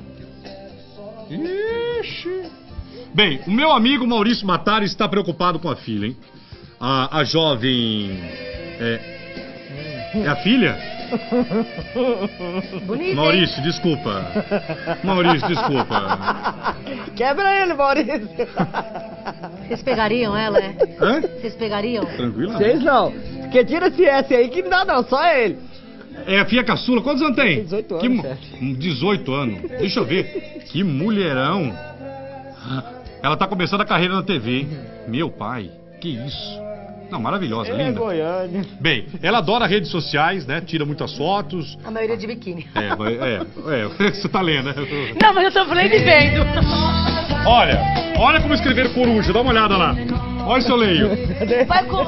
Ixi. Bem, o meu amigo Maurício Matari está preocupado com a filha, hein? A jovem... É a filha? Bonito, hein? Maurício, desculpa. Maurício, desculpa. Quebra ele, Maurício. Vocês pegariam ela, é? Hã? Vocês pegariam? Tranquilo? Vocês não. Porque tira esse S aí que não dá não, só ele. É a filha caçula, quantos anos tem? 18 anos, Que mu- chefe. 18 anos. Deixa eu ver. Que mulherão. Ela tá começando a carreira na TV, hein? Meu pai, que isso. Não, maravilhosa, Ele é linda. Goiânia. Bem, ela adora redes sociais, né? Tira muitas fotos. A maioria de biquíni. Você tá lendo, né? Não, mas eu tô falando e vendo. Olha como escrever coruja, dá uma olhada lá. Olha se eu leio. Vai com...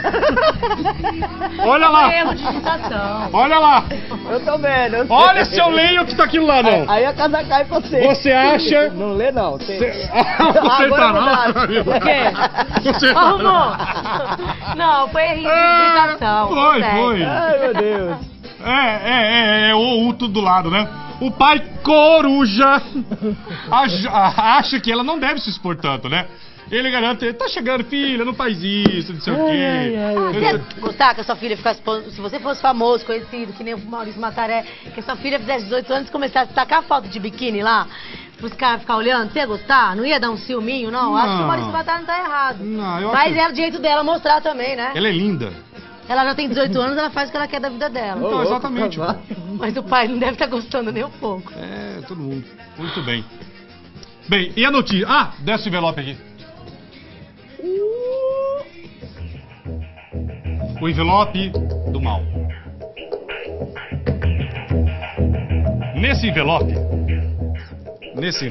Olha lá. Erro de digitação. Olha lá. Eu tô vendo. Eu sei. Olha se eu leio o que tá aquilo lá, não. Aí a casa cai pra você. Você acha... Não lê não. Tem... Você Agora tá mudaram. não. O quê? Você tá Arrumou? Não, foi erro de digitação. Foi, Consegue. foi. Ai, meu Deus. É o tudo do lado, né? O pai coruja acha que ela não deve se expor tanto, né? Ele garante, tá chegando, filha, não faz isso, não sei o quê. Você gostar que a sua filha ficasse... Se você fosse famoso, conhecido, que nem o Maurício Mataré, que a sua filha fizesse 18 anos e começasse a tacar foto de biquíni lá, pros caras ficar olhando, você ia gostar? Não ia dar um ciúminho, não? Acho que o Não. Maurício Mataré não tá errado. Não, eu Mas acho- é o jeito dela mostrar também, né? Ela é linda. Ela já tem 18 anos, ela faz o que ela quer da vida dela. Então, exatamente. cavalo. Mas o pai não deve estar gostando nem um pouco. É, todo mundo. Muito bem. Bem, e a notícia? Ah, desce o envelope aqui. O envelope do mal. Nesse envelope,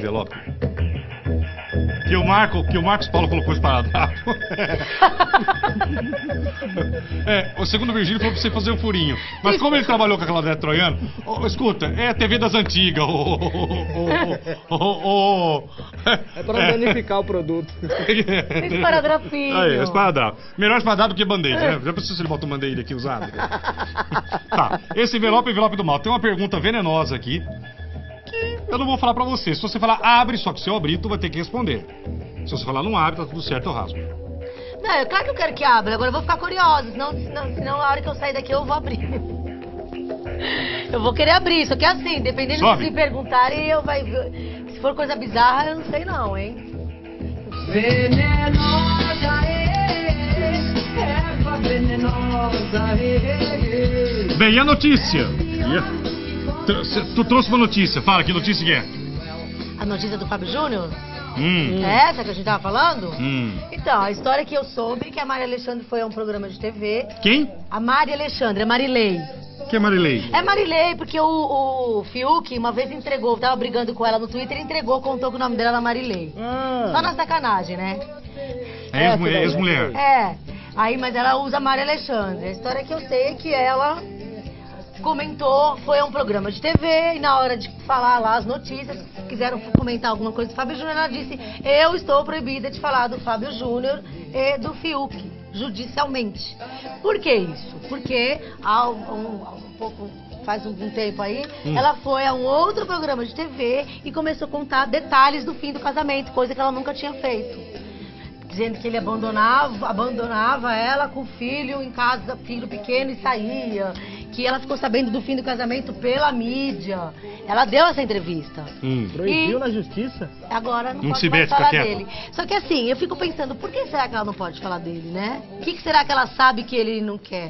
que o Marcos Paulo colocou espalhado. O segundo Virgílio falou pra você fazer um furinho. Mas como ele trabalhou com aquela Neto Troiano, escuta, é a TV das antigas. É pra danificar o produto. Esparadrapinho. Aí, esparadrapo. Melhor esparadrapo do que band-aid, né? Já precisa se ele bota um band-aid aqui usado. Tá, esse envelope é envelope do mal. Tem uma pergunta venenosa aqui que eu não vou falar pra você. Se você falar abre, só que se eu abrir, tu vai ter que responder. Se você falar não abre, tá tudo certo, eu rasgo. Não, é claro que eu quero que abra. Agora eu vou ficar curiosa. Senão na hora que eu sair daqui eu vou abrir. Eu vou querer abrir. Só que assim, dependendo do que me perguntarem, eu vai. Se for coisa bizarra, eu não sei não, hein? Venenosa, erva venenosa, Bem, e a notícia? Tu trouxe uma notícia. Fala, que notícia que é? A notícia do Fábio Júnior? É essa que a gente tava falando? Então, a história que eu soube é que a Mari Alexandre foi a um programa de TV. Quem? A Mari Alexandre, a Marilei. Que é Marilei? É Marilei, porque o Fiuk uma vez entregou, tava brigando com ela no Twitter, entregou, contou que o nome dela era Marilei. Só na sacanagem, né? Ex-mulher. Aí, mas ela usa Mari Alexandre. A história que eu sei é que ela comentou, foi a um programa de TV e na hora de falar lá as notícias, quiseram comentar alguma coisa do Fábio Júnior, ela disse: eu estou proibida de falar do Fábio Júnior e do Fiuk, judicialmente. Por que isso? Porque há faz um tempo aí, ela foi a um outro programa de TV e começou a contar detalhes do fim do casamento, coisa que ela nunca tinha feito. Dizendo que ele abandonava ela com o filho em casa, filho pequeno, e saía. Que ela ficou sabendo do fim do casamento pela mídia. Ela deu essa entrevista. Proibiu na justiça? Agora não pode mais falar dele. Só que assim, eu fico pensando, por que será que ela não pode falar dele, né? O que será que ela sabe que ele não quer?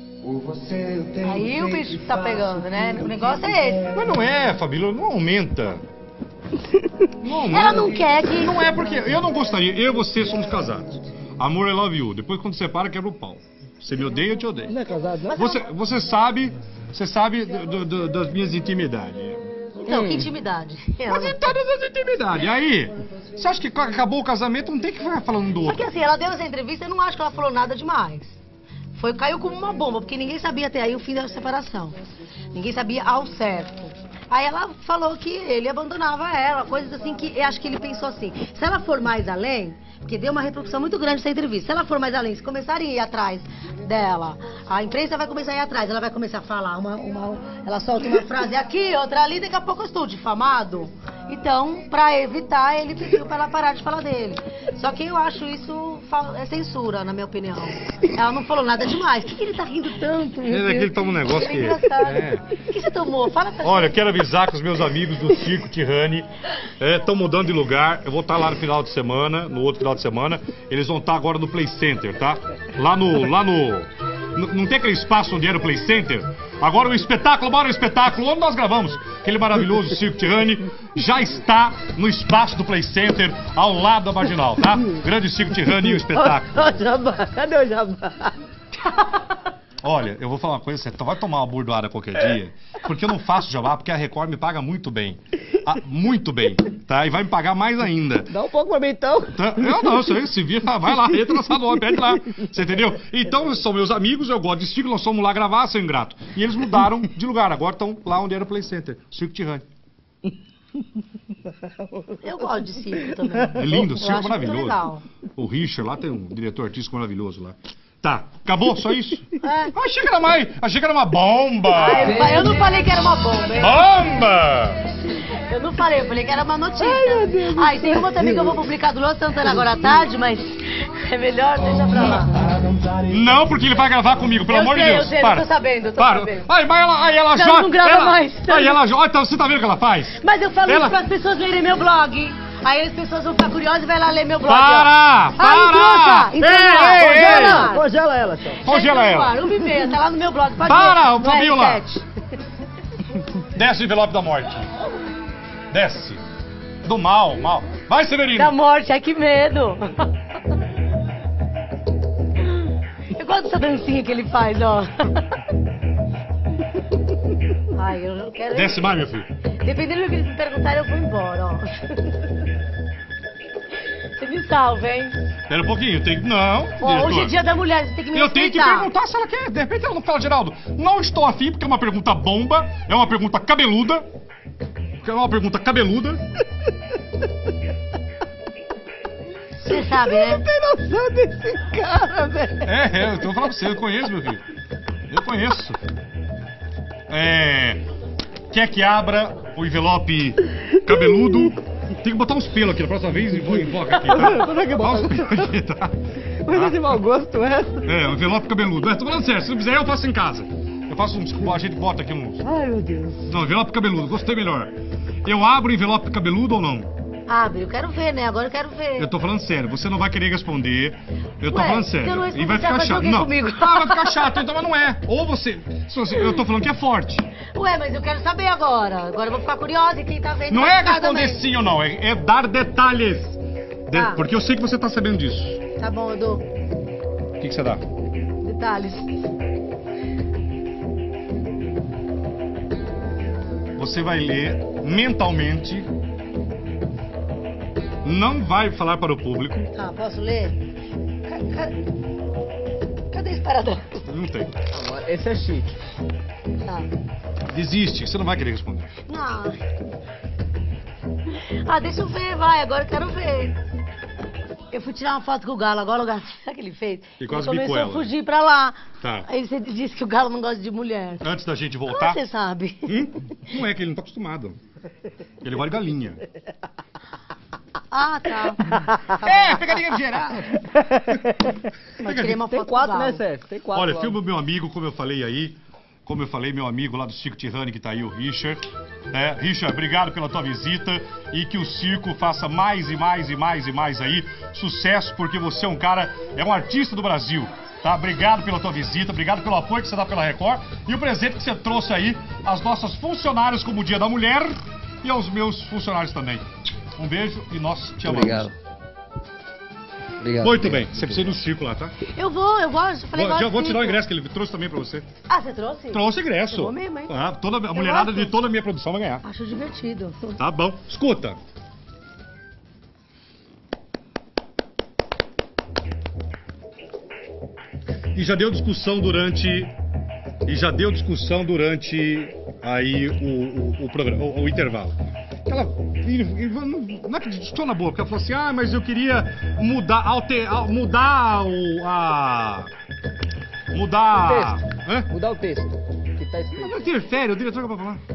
Aí o bicho tá pegando, né? O negócio é esse. Mas não é, Fabíola, não aumenta. Ela não quer que... Não é porque eu não gostaria. Eu e você somos casados. Amor, I love you. Depois quando separa, quebra o pau. Você me odeia, eu te odeio. Não é casado, não? Você sabe das minhas intimidades. Então, que intimidade? Mas todas as intimidades. Aí, você acha que acabou o casamento, não tem que ficar falando do outro. Porque assim, ela deu essa entrevista, eu não acho que ela falou nada demais. Caiu como uma bomba, porque ninguém sabia até aí o fim da separação. Ninguém sabia ao certo. Aí ela falou que ele abandonava ela, coisas assim que eu acho que ele pensou assim, se ela for mais além, porque deu uma repercussão muito grande essa entrevista, se ela for mais além, se começarem a ir atrás dela, a imprensa vai começar a ir atrás, ela vai começar a falar, ela solta uma frase aqui, outra ali, daqui a pouco eu estou difamado. Então, pra evitar, ele pediu pra ela parar de falar dele. Só que eu acho isso é censura, na minha opinião. Ela não falou nada demais. Por que ele tá rindo tanto? É que ele toma um negócio que... O que você tomou? Fala pra Olha, eu quero avisar que os meus amigos do Circo Tirani estão mudando de lugar. Eu vou estar lá no final de semana, no outro final de semana. Eles vão estar agora no Play Center, tá? Lá no... Não tem aquele espaço onde era o Play Center? Agora o espetáculo, bora o espetáculo, onde nós gravamos. Aquele maravilhoso Circo Tirani já está no espaço do Play Center, ao lado da Marginal, tá? Grande Circo Tirani e o espetáculo. Cadê o Jabá? Olha, eu vou falar uma coisa, você vai tomar uma bordoada qualquer dia, porque eu não faço jabá, porque a Record me paga muito bem. Muito bem, tá? E vai me pagar mais ainda. Dá um pouco pra mim, então. Eu não, se vir, vai lá, entra nessa loja, pede lá. Você entendeu? Então, são meus amigos, eu gosto de circo, nós fomos lá gravar, seu ingrato. E eles mudaram de lugar, agora estão lá onde era o Play Center, Circo Tirani. Eu gosto de circo também. É lindo, o circo é acho maravilhoso. muito legal. O Richard lá tem um diretor artístico maravilhoso lá. Tá, acabou? Só isso? É. Achei que era uma bomba! Ai, eu não falei que era uma bomba, hein? Bomba! Eu não falei, eu falei que era uma notícia. Ai, tem uma também que eu vou publicar do Luan Santana agora à tarde, mas é melhor deixa pra lá. Não, porque ele vai gravar comigo, pelo amor de Deus. Eu sei, para. eu tô sabendo, Aí, mas ela não, joga... não grava mais. Aí ela joga... Então, você tá vendo o que ela faz? Mas eu falo isso para as pessoas lerem meu blog. Aí as pessoas vão ficar curiosas e vai lá ler meu blog. Para! Congela ela, só. Congela ela. 1h30, tá lá no meu blog. Pode Para, ver, Fabíola. R7. Desce o envelope da morte. Desce. Do mal. Vai, Severino. Da morte, ai que medo. Eu gosto dessa dancinha que ele faz, ó. Ai, eu não quero... Desce mais, meu filho. Dependendo do que eles me perguntarem, eu vou embora, ó. Você Me salve, hein? Espera um pouquinho, tem que... Não, Ó, diretor. hoje é dia da mulher, você tem que me Eu tenho que respeitar. perguntar se ela quer. De repente ela não fala, Geraldo. Não estou afim, porque é uma pergunta bomba, é uma pergunta cabeluda. É uma pergunta cabeluda. Você sabe, né? Tem noção desse cara, velho. Eu tô falando pra você, eu conheço, meu filho. Eu conheço. Quer que abra o envelope cabeludo? Tem que botar uns pelos aqui, na próxima vez invoca aqui, tá? Como é que Bota bota? uns pelos aqui, tá? Coisa de mau gosto essa. O envelope cabeludo. Tô falando sério, se não quiser eu faço em casa. Eu faço uns... A gente bota aqui uns... Ai, meu Deus. Não, envelope cabeludo, gostei melhor. Eu abro o envelope cabeludo ou não? Abre, eu quero ver, né? Agora eu quero ver. Eu tô falando sério, você não vai querer responder. Eu tô Ué, falando se eu não sério. responder, E vai você ficar vai chato. fazer o quê Não, comigo? vai ficar chato, então, mas não é. Ou você. Eu tô falando que é forte. Ué, mas eu quero saber agora. Agora eu vou ficar curiosa e quem tá vendo Não vai é ficar responder também. sim ou não, é dar detalhes. Tá. Porque eu sei que você tá sabendo disso. Tá bom, eu dou O que você dá? detalhes. Você vai ler mentalmente. Não vai falar para o público. Tá, posso ler? Cadê esse paradão? Não tem. Esse é chique. Tá. Desiste, você não vai querer responder. Não. Ah, deixa eu ver, vai. Agora eu quero ver. Eu fui tirar uma foto com o Galo. Agora o Galo, sabe o que ele fez? E quase ele bicou começou ela. a fugir pra lá. Tá. Aí você disse que o Galo não gosta de mulher. Antes da gente Como voltar. você sabe? Não é que ele não tá acostumado. Ele gosta de galinha. Ah, tá. Pegadinha de geral. Mas tirei uma Tem foto 4, com o né, Galo. Sérgio? Tem 4. Olha, filma o meu amigo, como eu falei aí. Como eu falei, meu amigo lá do Circo Tirrani, que tá aí, o Richard. Richard, obrigado pela tua visita. E que o circo faça mais e mais e mais e mais aí. Sucesso, porque você é um cara, é um artista do Brasil. Tá? Obrigado pela tua visita, obrigado pelo apoio que você dá pela Record. E o presente que você trouxe aí às nossas funcionárias como o Dia da Mulher. E aos meus funcionários também. Um beijo e nós te amamos. Obrigado. Obrigado. Muito bem, você precisa ir no circo lá, tá? Eu gosto. Eu falei, Já vou gosto te dar o sim. ingresso que ele trouxe também pra você. Ah, você trouxe? Trouxe ingresso. Eu vou mesmo, hein? Toda a mulherada gosto. de toda a minha produção vai ganhar. Acho divertido. Tá bom. Escuta. E já deu discussão durante aí o programa, o intervalo. Ela não é que discutiu na boa, porque ela falou assim: "Ah, mas eu queria mudar Hã? Mudar o texto que tá escrito. Não interfere, o diretor vai falar.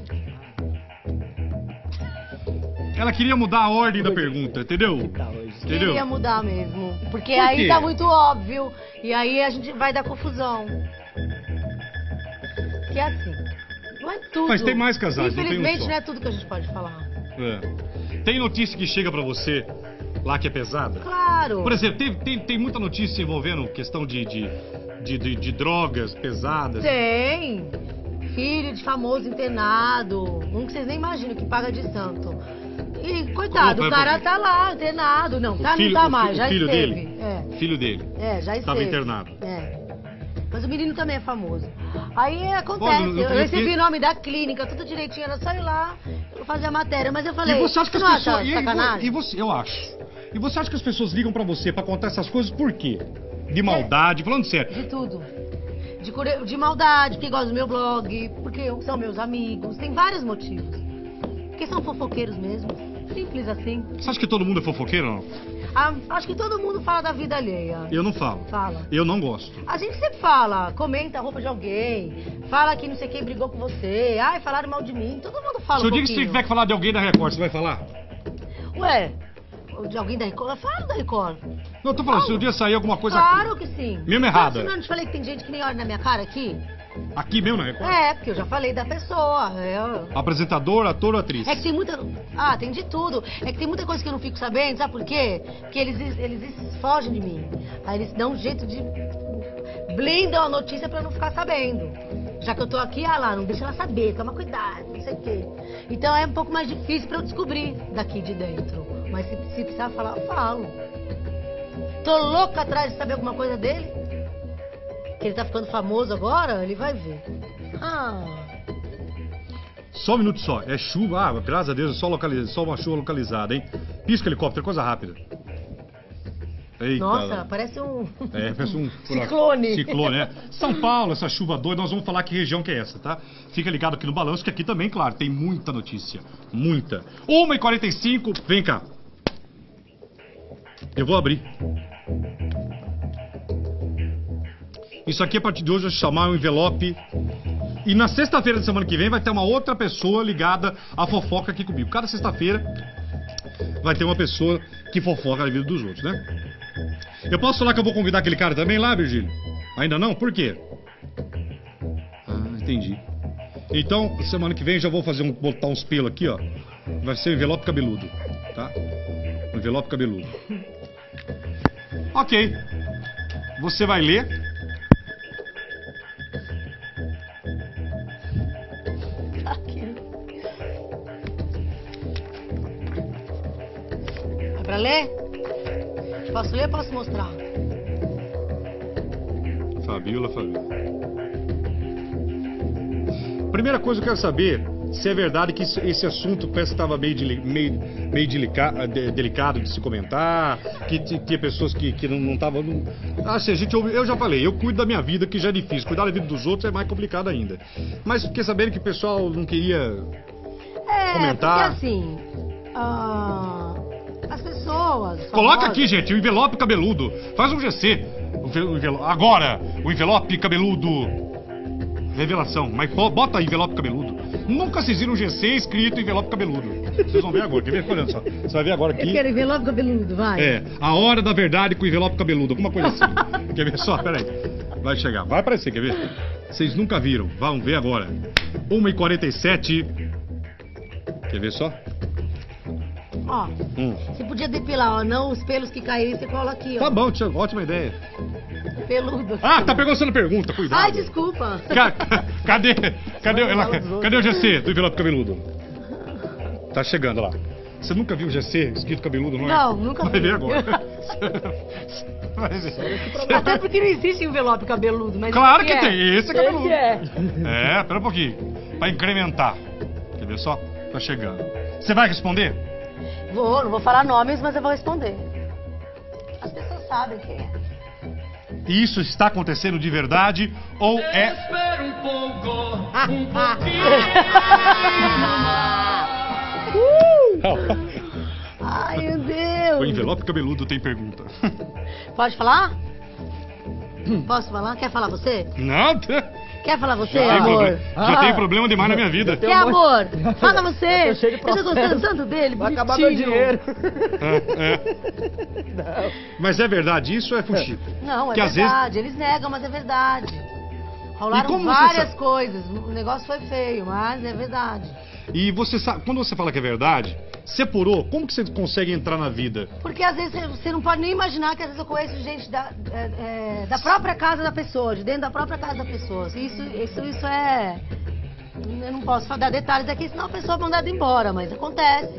Ela queria mudar a ordem da pergunta, entendeu? Entendeu? Queria mudar mesmo. Porque Por aí quê? tá muito óbvio. E aí a gente vai dar confusão. Que é assim. Não é tudo. Mas tem mais casais, não tem um Infelizmente só. não é tudo que a gente pode falar. Tem notícia que chega pra você lá que é pesada? Claro. Por exemplo, tem muita notícia envolvendo questão de drogas pesadas. Tem. Filho de famoso internado. Um que vocês nem imaginam que paga de santo. E, coitado, Como? o cara tá lá, internado. Não, não filho- tá mais, o já filho esteve. dele? É. Filho dele. Já esteve. Tava internado. Mas o menino também é famoso. Aí acontece, Olha, eu eu recebi e- o nome da clínica, tudo direitinho, era só ir lá, eu fazer a matéria. Mas eu falei, E você acha que as não pessoas. acha sacanagem? Eu acho. E você acha que as pessoas ligam pra você pra contar essas coisas por quê? De maldade, falando sério. De tudo. De maldade, porque gostam do meu blog, porque são meus amigos, tem vários motivos. Porque são fofoqueiros mesmo, simples assim. Você acha que todo mundo é fofoqueiro ou não? Acho que todo mundo fala da vida alheia. Eu não falo. Fala. Eu não gosto. A gente sempre fala, comenta a roupa de alguém, fala que não sei quem brigou com você, ai, falaram mal de mim, todo mundo fala Se eu um digo que você pouquinho. tiver que falar de alguém da Record, você vai falar? Ué, de alguém da Record? Fala da Record. Não, eu tô falando, se um dia sair alguma coisa Claro que sim. Mesmo errada. Não te falei que tem gente que nem olha na minha cara aqui? aqui mesmo na Record? É, porque eu já falei da pessoa. Apresentador, ator ou atriz? É que tem muita... Ah, tem de tudo. É que tem muita coisa que eu não fico sabendo, sabe por quê? Porque eles fogem de mim. Aí eles dão um jeito de... blindam a notícia pra eu não ficar sabendo. Já que eu tô aqui, lá, não deixa ela saber, toma cuidado, não sei o quê. Então é um pouco mais difícil pra eu descobrir daqui de dentro. Mas se precisar falar, eu falo. Tô louca atrás de saber alguma coisa dele. Que ele tá ficando famoso agora, ele vai ver. Só um minuto só. É chuva. Graças a Deus, é só uma chuva localizada, hein? Pisca helicóptero, coisa rápida. Eita, Nossa, parece um... parece um Ciclone. Ciclone, né? São Paulo, essa chuva doida, nós vamos falar que região que é essa, tá? Fica ligado aqui no Balanço, que aqui também, claro, tem muita notícia. Muita. 1h45, vem cá. Eu vou abrir. Isso aqui, a partir de hoje, eu vou chamar um envelope. E na sexta-feira da semana que vem vai ter uma outra pessoa ligada à fofoca aqui comigo. Cada sexta-feira vai ter uma pessoa que fofoca na vida dos outros, né? Eu posso falar que eu vou convidar aquele cara também lá, Virgílio? Ainda não? Por quê? Ah, entendi. Então, semana que vem já vou botar uns pelos aqui, ó. Vai ser um envelope cabeludo, tá? Um envelope cabeludo. Ok. Você vai ler. É pra ler? Posso ler ou posso mostrar? Fabiola. Primeira coisa que eu quero saber se é verdade que esse assunto parece que estava meio delicado de se comentar, que tinha pessoas que não estavam... Assim, eu já falei, eu cuido da minha vida, que já é difícil. Cuidar da vida dos outros é mais complicado ainda. Mas fiquei sabendo que o pessoal não queria comentar. Porque assim... as pessoas... Coloca aqui, gente, o envelope cabeludo. Faz um GC. Agora, o envelope cabeludo. Revelação. Mas bota envelope cabeludo. Nunca vocês viram um GC escrito envelope cabeludo. Vocês vão ver agora. Quer ver? Olha só. Você vai ver agora aqui. Eu quero envelope cabeludo, vai. É, a hora da verdade com o envelope cabeludo. Alguma coisa assim. Quer ver só? Peraí. Vai chegar. Vai aparecer, quer ver? Vocês nunca viram. Vão ver agora. 1h47. Quer ver só? Ó, você podia depilar, ó, não os pelos que caírem, você cola aqui, ó. Tá bom, tia, ótima ideia. Peludo. Ah, tá perguntando pergunta, cuidado. Ai, desculpa. Cadê o GC do envelope cabeludo? Tá chegando lá. Você nunca viu o GC escrito cabeludo, não é? Não, nunca vi. Vai ver agora. Até porque não existe envelope cabeludo, mas Claro esse que tem, esse é cabeludo. Esse é. Pera um pouquinho. Pra incrementar. Quer ver só? Tá chegando. Você vai responder? Não vou falar nomes, mas eu vou responder. As pessoas sabem quem é. Isso está acontecendo de verdade ou é... Espera um pouco, Ai, meu Deus. O envelope cabeludo tem pergunta. Pode falar? Posso falar? Quer falar você? Nada. Quer falar você, Já amor? tem problema demais na minha vida. Quer, amor? Fala você. tô cheio de Eu tô gostando tanto dele, Vai bonitinho. acabar meu dinheiro. Mas é verdade isso ou é fuxico? Não, é Que às verdade. Eles negam, mas é verdade. E Rolaram como você várias sabe? coisas. O negócio foi feio, mas é verdade. E você sabe, quando você fala que é verdade, separou, como que você consegue entrar na vida? Porque às vezes você não pode nem imaginar que às vezes eu conheço gente da própria casa da pessoa, de dentro da própria casa da pessoa. Isso é... Eu não posso dar detalhes aqui, senão a pessoa é mandada embora, mas acontece.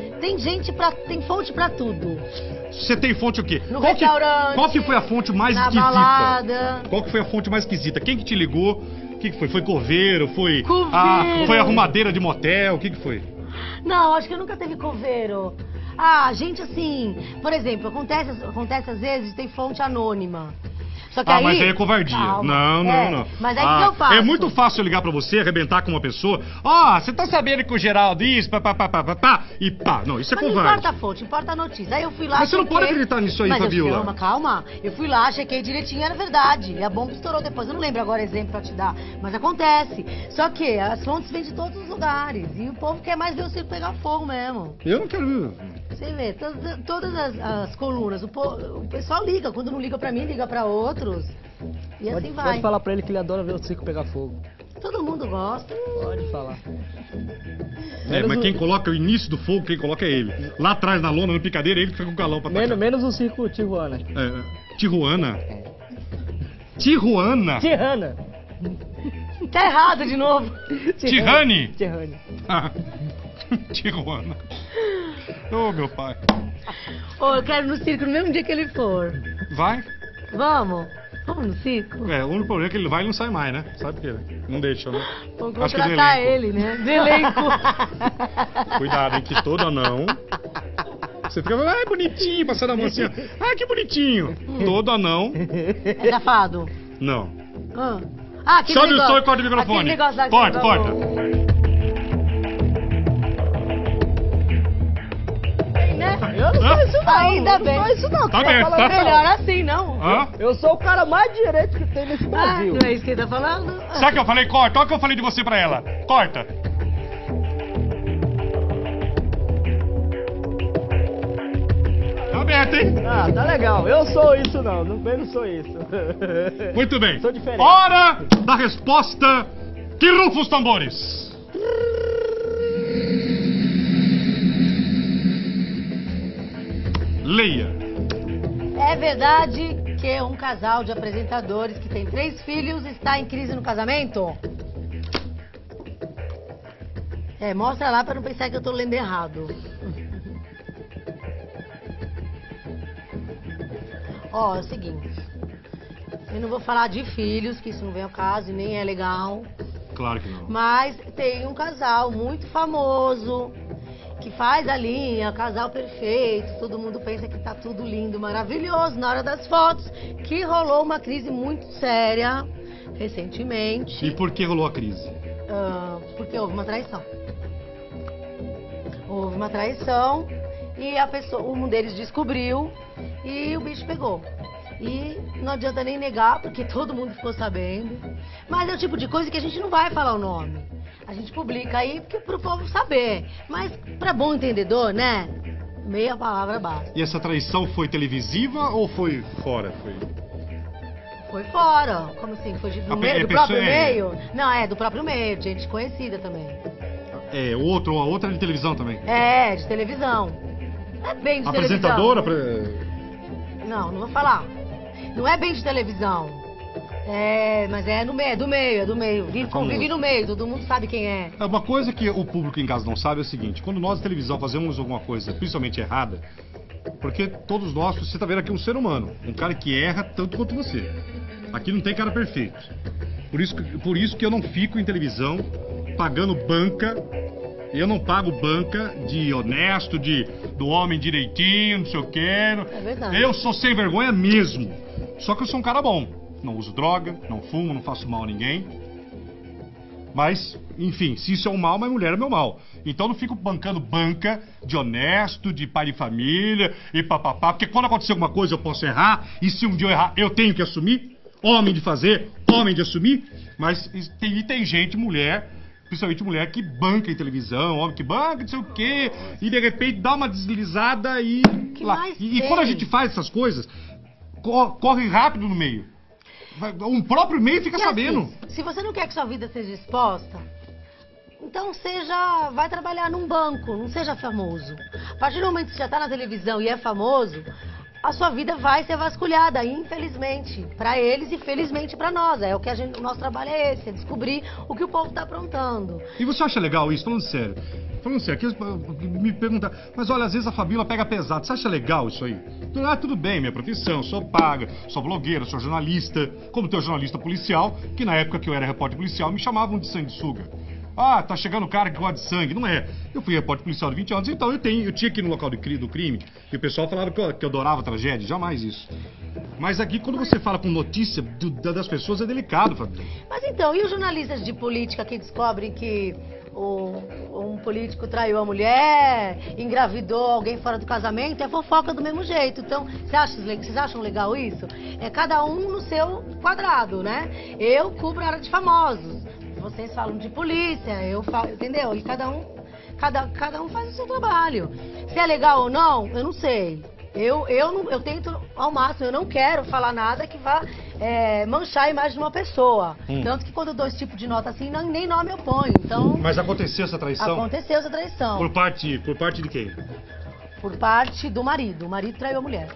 Tem fonte pra tudo. Você tem fonte o quê? No restaurante, qual que foi a fonte mais na esquisita? balada. Qual que foi a fonte mais esquisita? Quem que te ligou? O que foi? Foi coveiro? Foi Coveiro. foi arrumadeira de motel? O que foi? Não, acho que nunca teve coveiro. Gente assim, por exemplo, acontece às vezes, tem fonte anônima. Só que Mas aí é covardia. Calma. Não. Mas aí o que eu faço? É muito fácil eu ligar pra você, arrebentar com uma pessoa. Você tá sabendo que o Geraldo isso, e pá. Não, isso é Mas não covarde. importa a fonte, importa a notícia. Aí eu fui lá, Mas você não chequei. pode acreditar nisso aí, Mas Fabiola. Calma. Eu fui lá, chequei direitinho, era verdade. E a bomba estourou depois. Eu não lembro agora exemplo pra te dar, mas acontece. Só que as fontes vêm de todos os lugares. E o povo quer mais ver o circo pegar fogo mesmo. Eu não quero ver. Você vê, todas as colunas, o pessoal liga. Quando não liga pra mim, liga pra outros. E assim vai. Pode falar pra ele que ele adora ver o circo pegar fogo. Todo mundo gosta. Pode falar. Mas quem coloca o início do fogo, quem coloca é ele. Lá atrás na lona, no picadeiro, é ele que fica com o galão pra tacar. Menos o circo Tijuana. Tijuana? Tijuana? Tijuana. Tá errado de novo. Tihane? Tijuana. Tijuana. Ô, meu pai. Eu quero ir no circo no mesmo dia que ele for. Vai? Vamos? Vamos no circo? O único problema é que ele vai e não sai mais, né? Sabe por quê? Não deixa, né? Vamos Acho que do contratar elenco. ele, né? Do elenco. Cuidado, hein? Que todo anão Você fica, ai, bonitinho, passando a mão assim, ó. Ai, que bonitinho. Todo anão, É safado. não. Aquele Sobe o negócio- som e corta o microfone. aquele negócio da- Corta, corta. Né? Eu não sou isso não. Ainda eu não bem. sou isso não. Tá Tô bem, falando tá. não. Melhor assim, não? Hã? Eu sou o cara mais direito que tem nesse Ah, Brasil. não é isso que ele tá falando? Sabe o que eu falei? Corta. Olha o que eu falei de você pra ela. Corta. Tá aberto, hein? Ah, tá legal. Eu sou isso não. Eu não sou isso. Muito bem. Sou diferente. Hora da resposta. Que rufa os tambores. Leia. É verdade que um casal de apresentadores que tem 3 filhos está em crise no casamento? Mostra lá pra não pensar que eu tô lendo errado. Ó, é o seguinte. Eu não vou falar de filhos, que isso não vem ao caso e nem é legal. Claro que não. Mas tem um casal muito famoso que faz a linha, casal perfeito, todo mundo pensa que tá tudo lindo, maravilhoso na hora das fotos, que rolou uma crise muito séria recentemente, E por que rolou a crise? porque houve uma traição. Houve uma traição e a pessoa, um deles descobriu e o bicho pegou. E não adianta nem negar, porque todo mundo ficou sabendo. Mas é o tipo de coisa que a gente não vai falar o nome. A gente publica aí porque pro povo saber. Mas pra bom entendedor, né? Meia palavra basta. E essa traição foi televisiva ou foi fora? Foi fora. Como assim? Foi do, A meio, do pessoa próprio é- meio? Não, é do próprio meio, de gente conhecida também. É, a outra de televisão também. É, de televisão. Não é bem de Apresentadora? televisão. Não, não vou falar. Não é bem de televisão. É, mas é no meio, é do meio. Convive no meio, todo mundo sabe quem é. É uma coisa que o público em casa não sabe é o seguinte: quando nós, da televisão, fazemos alguma coisa, principalmente errada, porque todos nós, você tá vendo aqui um ser humano, um cara que erra tanto quanto você. Aqui não tem cara perfeito. Por isso que eu não fico em televisão pagando banca. Eu não pago banca de honesto, do homem direitinho, não sei o que. É verdade. Eu sou sem vergonha mesmo. Só que eu sou um cara bom. Não uso droga, não fumo, não faço mal a ninguém. Mas, enfim, se isso é um mal, minha mulher é meu mal. Então eu não fico bancando banca de honesto, de pai de família e papapá. Porque quando acontecer alguma coisa eu posso errar. E se um dia eu errar, eu tenho que assumir. Homem de fazer, homem de assumir. Mas tem gente, mulher, principalmente mulher, que banca em televisão, homem que banca, não sei o quê. E de repente dá uma deslizada e... Que lá. mais E tem? quando a gente faz essas coisas, corre rápido no meio. Um próprio meio fica E sabendo. assim, se você não quer que sua vida seja exposta, então vai trabalhar num banco, não seja famoso. A partir do momento que você já tá na televisão e é famoso, a sua vida vai ser vasculhada, infelizmente, pra eles e felizmente pra nós. É o que o nosso trabalho é esse, é descobrir o que o povo tá aprontando. E você acha legal isso? Falando sério, aqui me perguntam, mas olha, às vezes a Fabíola pega pesado. Você acha legal isso aí? Ah, tudo bem, minha profissão, sou paga, sou blogueira, sou jornalista, como teu jornalista policial, que na época que eu era repórter policial me chamavam de sanguessuga. Ah, tá chegando o cara que gosta de sangue. Não é. Eu fui repórter policial de 20 anos, então eu tinha que ir no local do crime, e o pessoal falava que eu adorava tragédia, jamais isso. Mas aqui, quando você fala com notícia das pessoas, é delicado, Fabíola. Mas então, e os jornalistas de política que descobrem que um político traiu a mulher, engravidou alguém fora do casamento, é fofoca do mesmo jeito. Então, vocês acham legal isso? É cada um no seu quadrado, né? Eu cubro a área de famosos, vocês falam de polícia, eu falo, entendeu? E cada um faz o seu trabalho. Se é legal ou não, eu não sei. Eu tento ao máximo, eu não quero falar nada que vá manchar a imagem de uma pessoa. Tanto que quando eu dou esse tipo de nota assim, nem nome eu ponho. Então, Mas aconteceu essa traição? aconteceu essa traição. Por parte de quem? Por parte do marido. O marido traiu a mulher.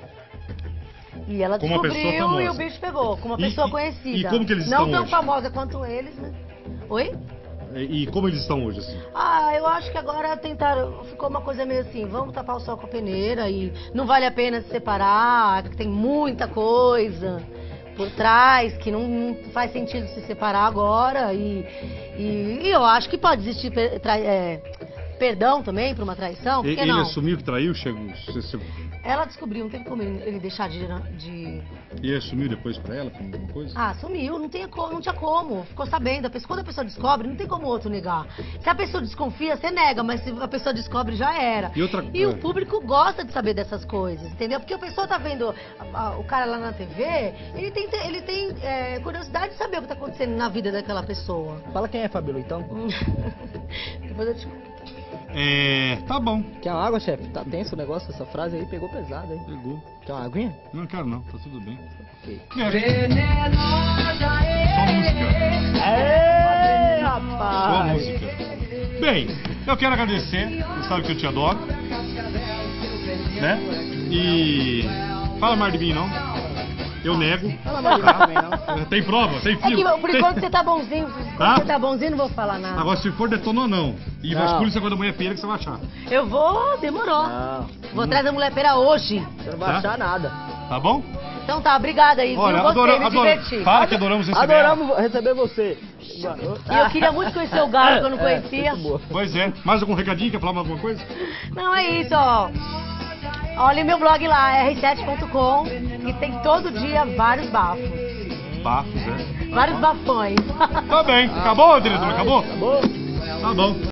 E ela Com uma pessoa descobriu famosa. e o bicho pegou, com uma E- pessoa e- conhecida. e como que eles Não estão tão hoje? famosa quanto eles, né? Oi? E como eles estão hoje, assim? Ah, eu acho que agora ficou uma coisa meio assim, vamos tapar o sol com a peneira e não vale a pena se separar, que tem muita coisa por trás, que não faz sentido se separar agora e eu acho que pode existir perdão também por uma traição? Por que Ele não? assumiu que traiu, chegou. Ela descobriu, não teve como ele deixar de... E ele assumiu depois pra ela, por alguma coisa? Ah, sumiu, não tinha como. Ficou sabendo. Quando a pessoa descobre, não tem como o outro negar. Se a pessoa desconfia, você nega, mas se a pessoa descobre, já era. E o público gosta de saber dessas coisas, entendeu? Porque a pessoa tá vendo o cara lá na TV, ele tem curiosidade de saber o que tá acontecendo na vida daquela pessoa. Fala quem é, Fabíola, então. Depois eu te conto. Tá bom. Quer uma água, chefe? Tá tenso o negócio, essa frase aí pegou pesado, hein? Pegou. Quer uma aguinha? Não quero não, tá tudo bem. Ok. Só música. Aê, Só rapaz! música. Bem, eu quero agradecer. Você sabe que eu te adoro. Né? E... Fala mais de mim, não. Eu nego. Fala mais de mim também, não. Tem prova, tem É que fio. por enquanto você tá bonzinho. Tá? Você tá bonzinho, não vou falar nada. Agora, se for detonou, não. E Não. vasculha essa coisa da mulher pera que você vai achar. Eu vou, demorou. Não, Vou atrás da mulher pera hoje. você não vai Tá? achar nada. Tá bom? Então tá, obrigada aí, Olha, viu? Gostei, me adoramos. diverti. Fala que adoramos receber ela. Adoramos receber você. E eu queria muito conhecer o Galo que eu não conhecia. Muito boa. Pois é. Mais algum recadinho? Quer falar mais alguma coisa? Não, é isso, ó. Olha meu blog lá, r7.com, que tem todo dia vários bafos. Bafos, é. Vários bafões. Tá bem. Acabou, diretor? Acabou? Acabou? Tá bom.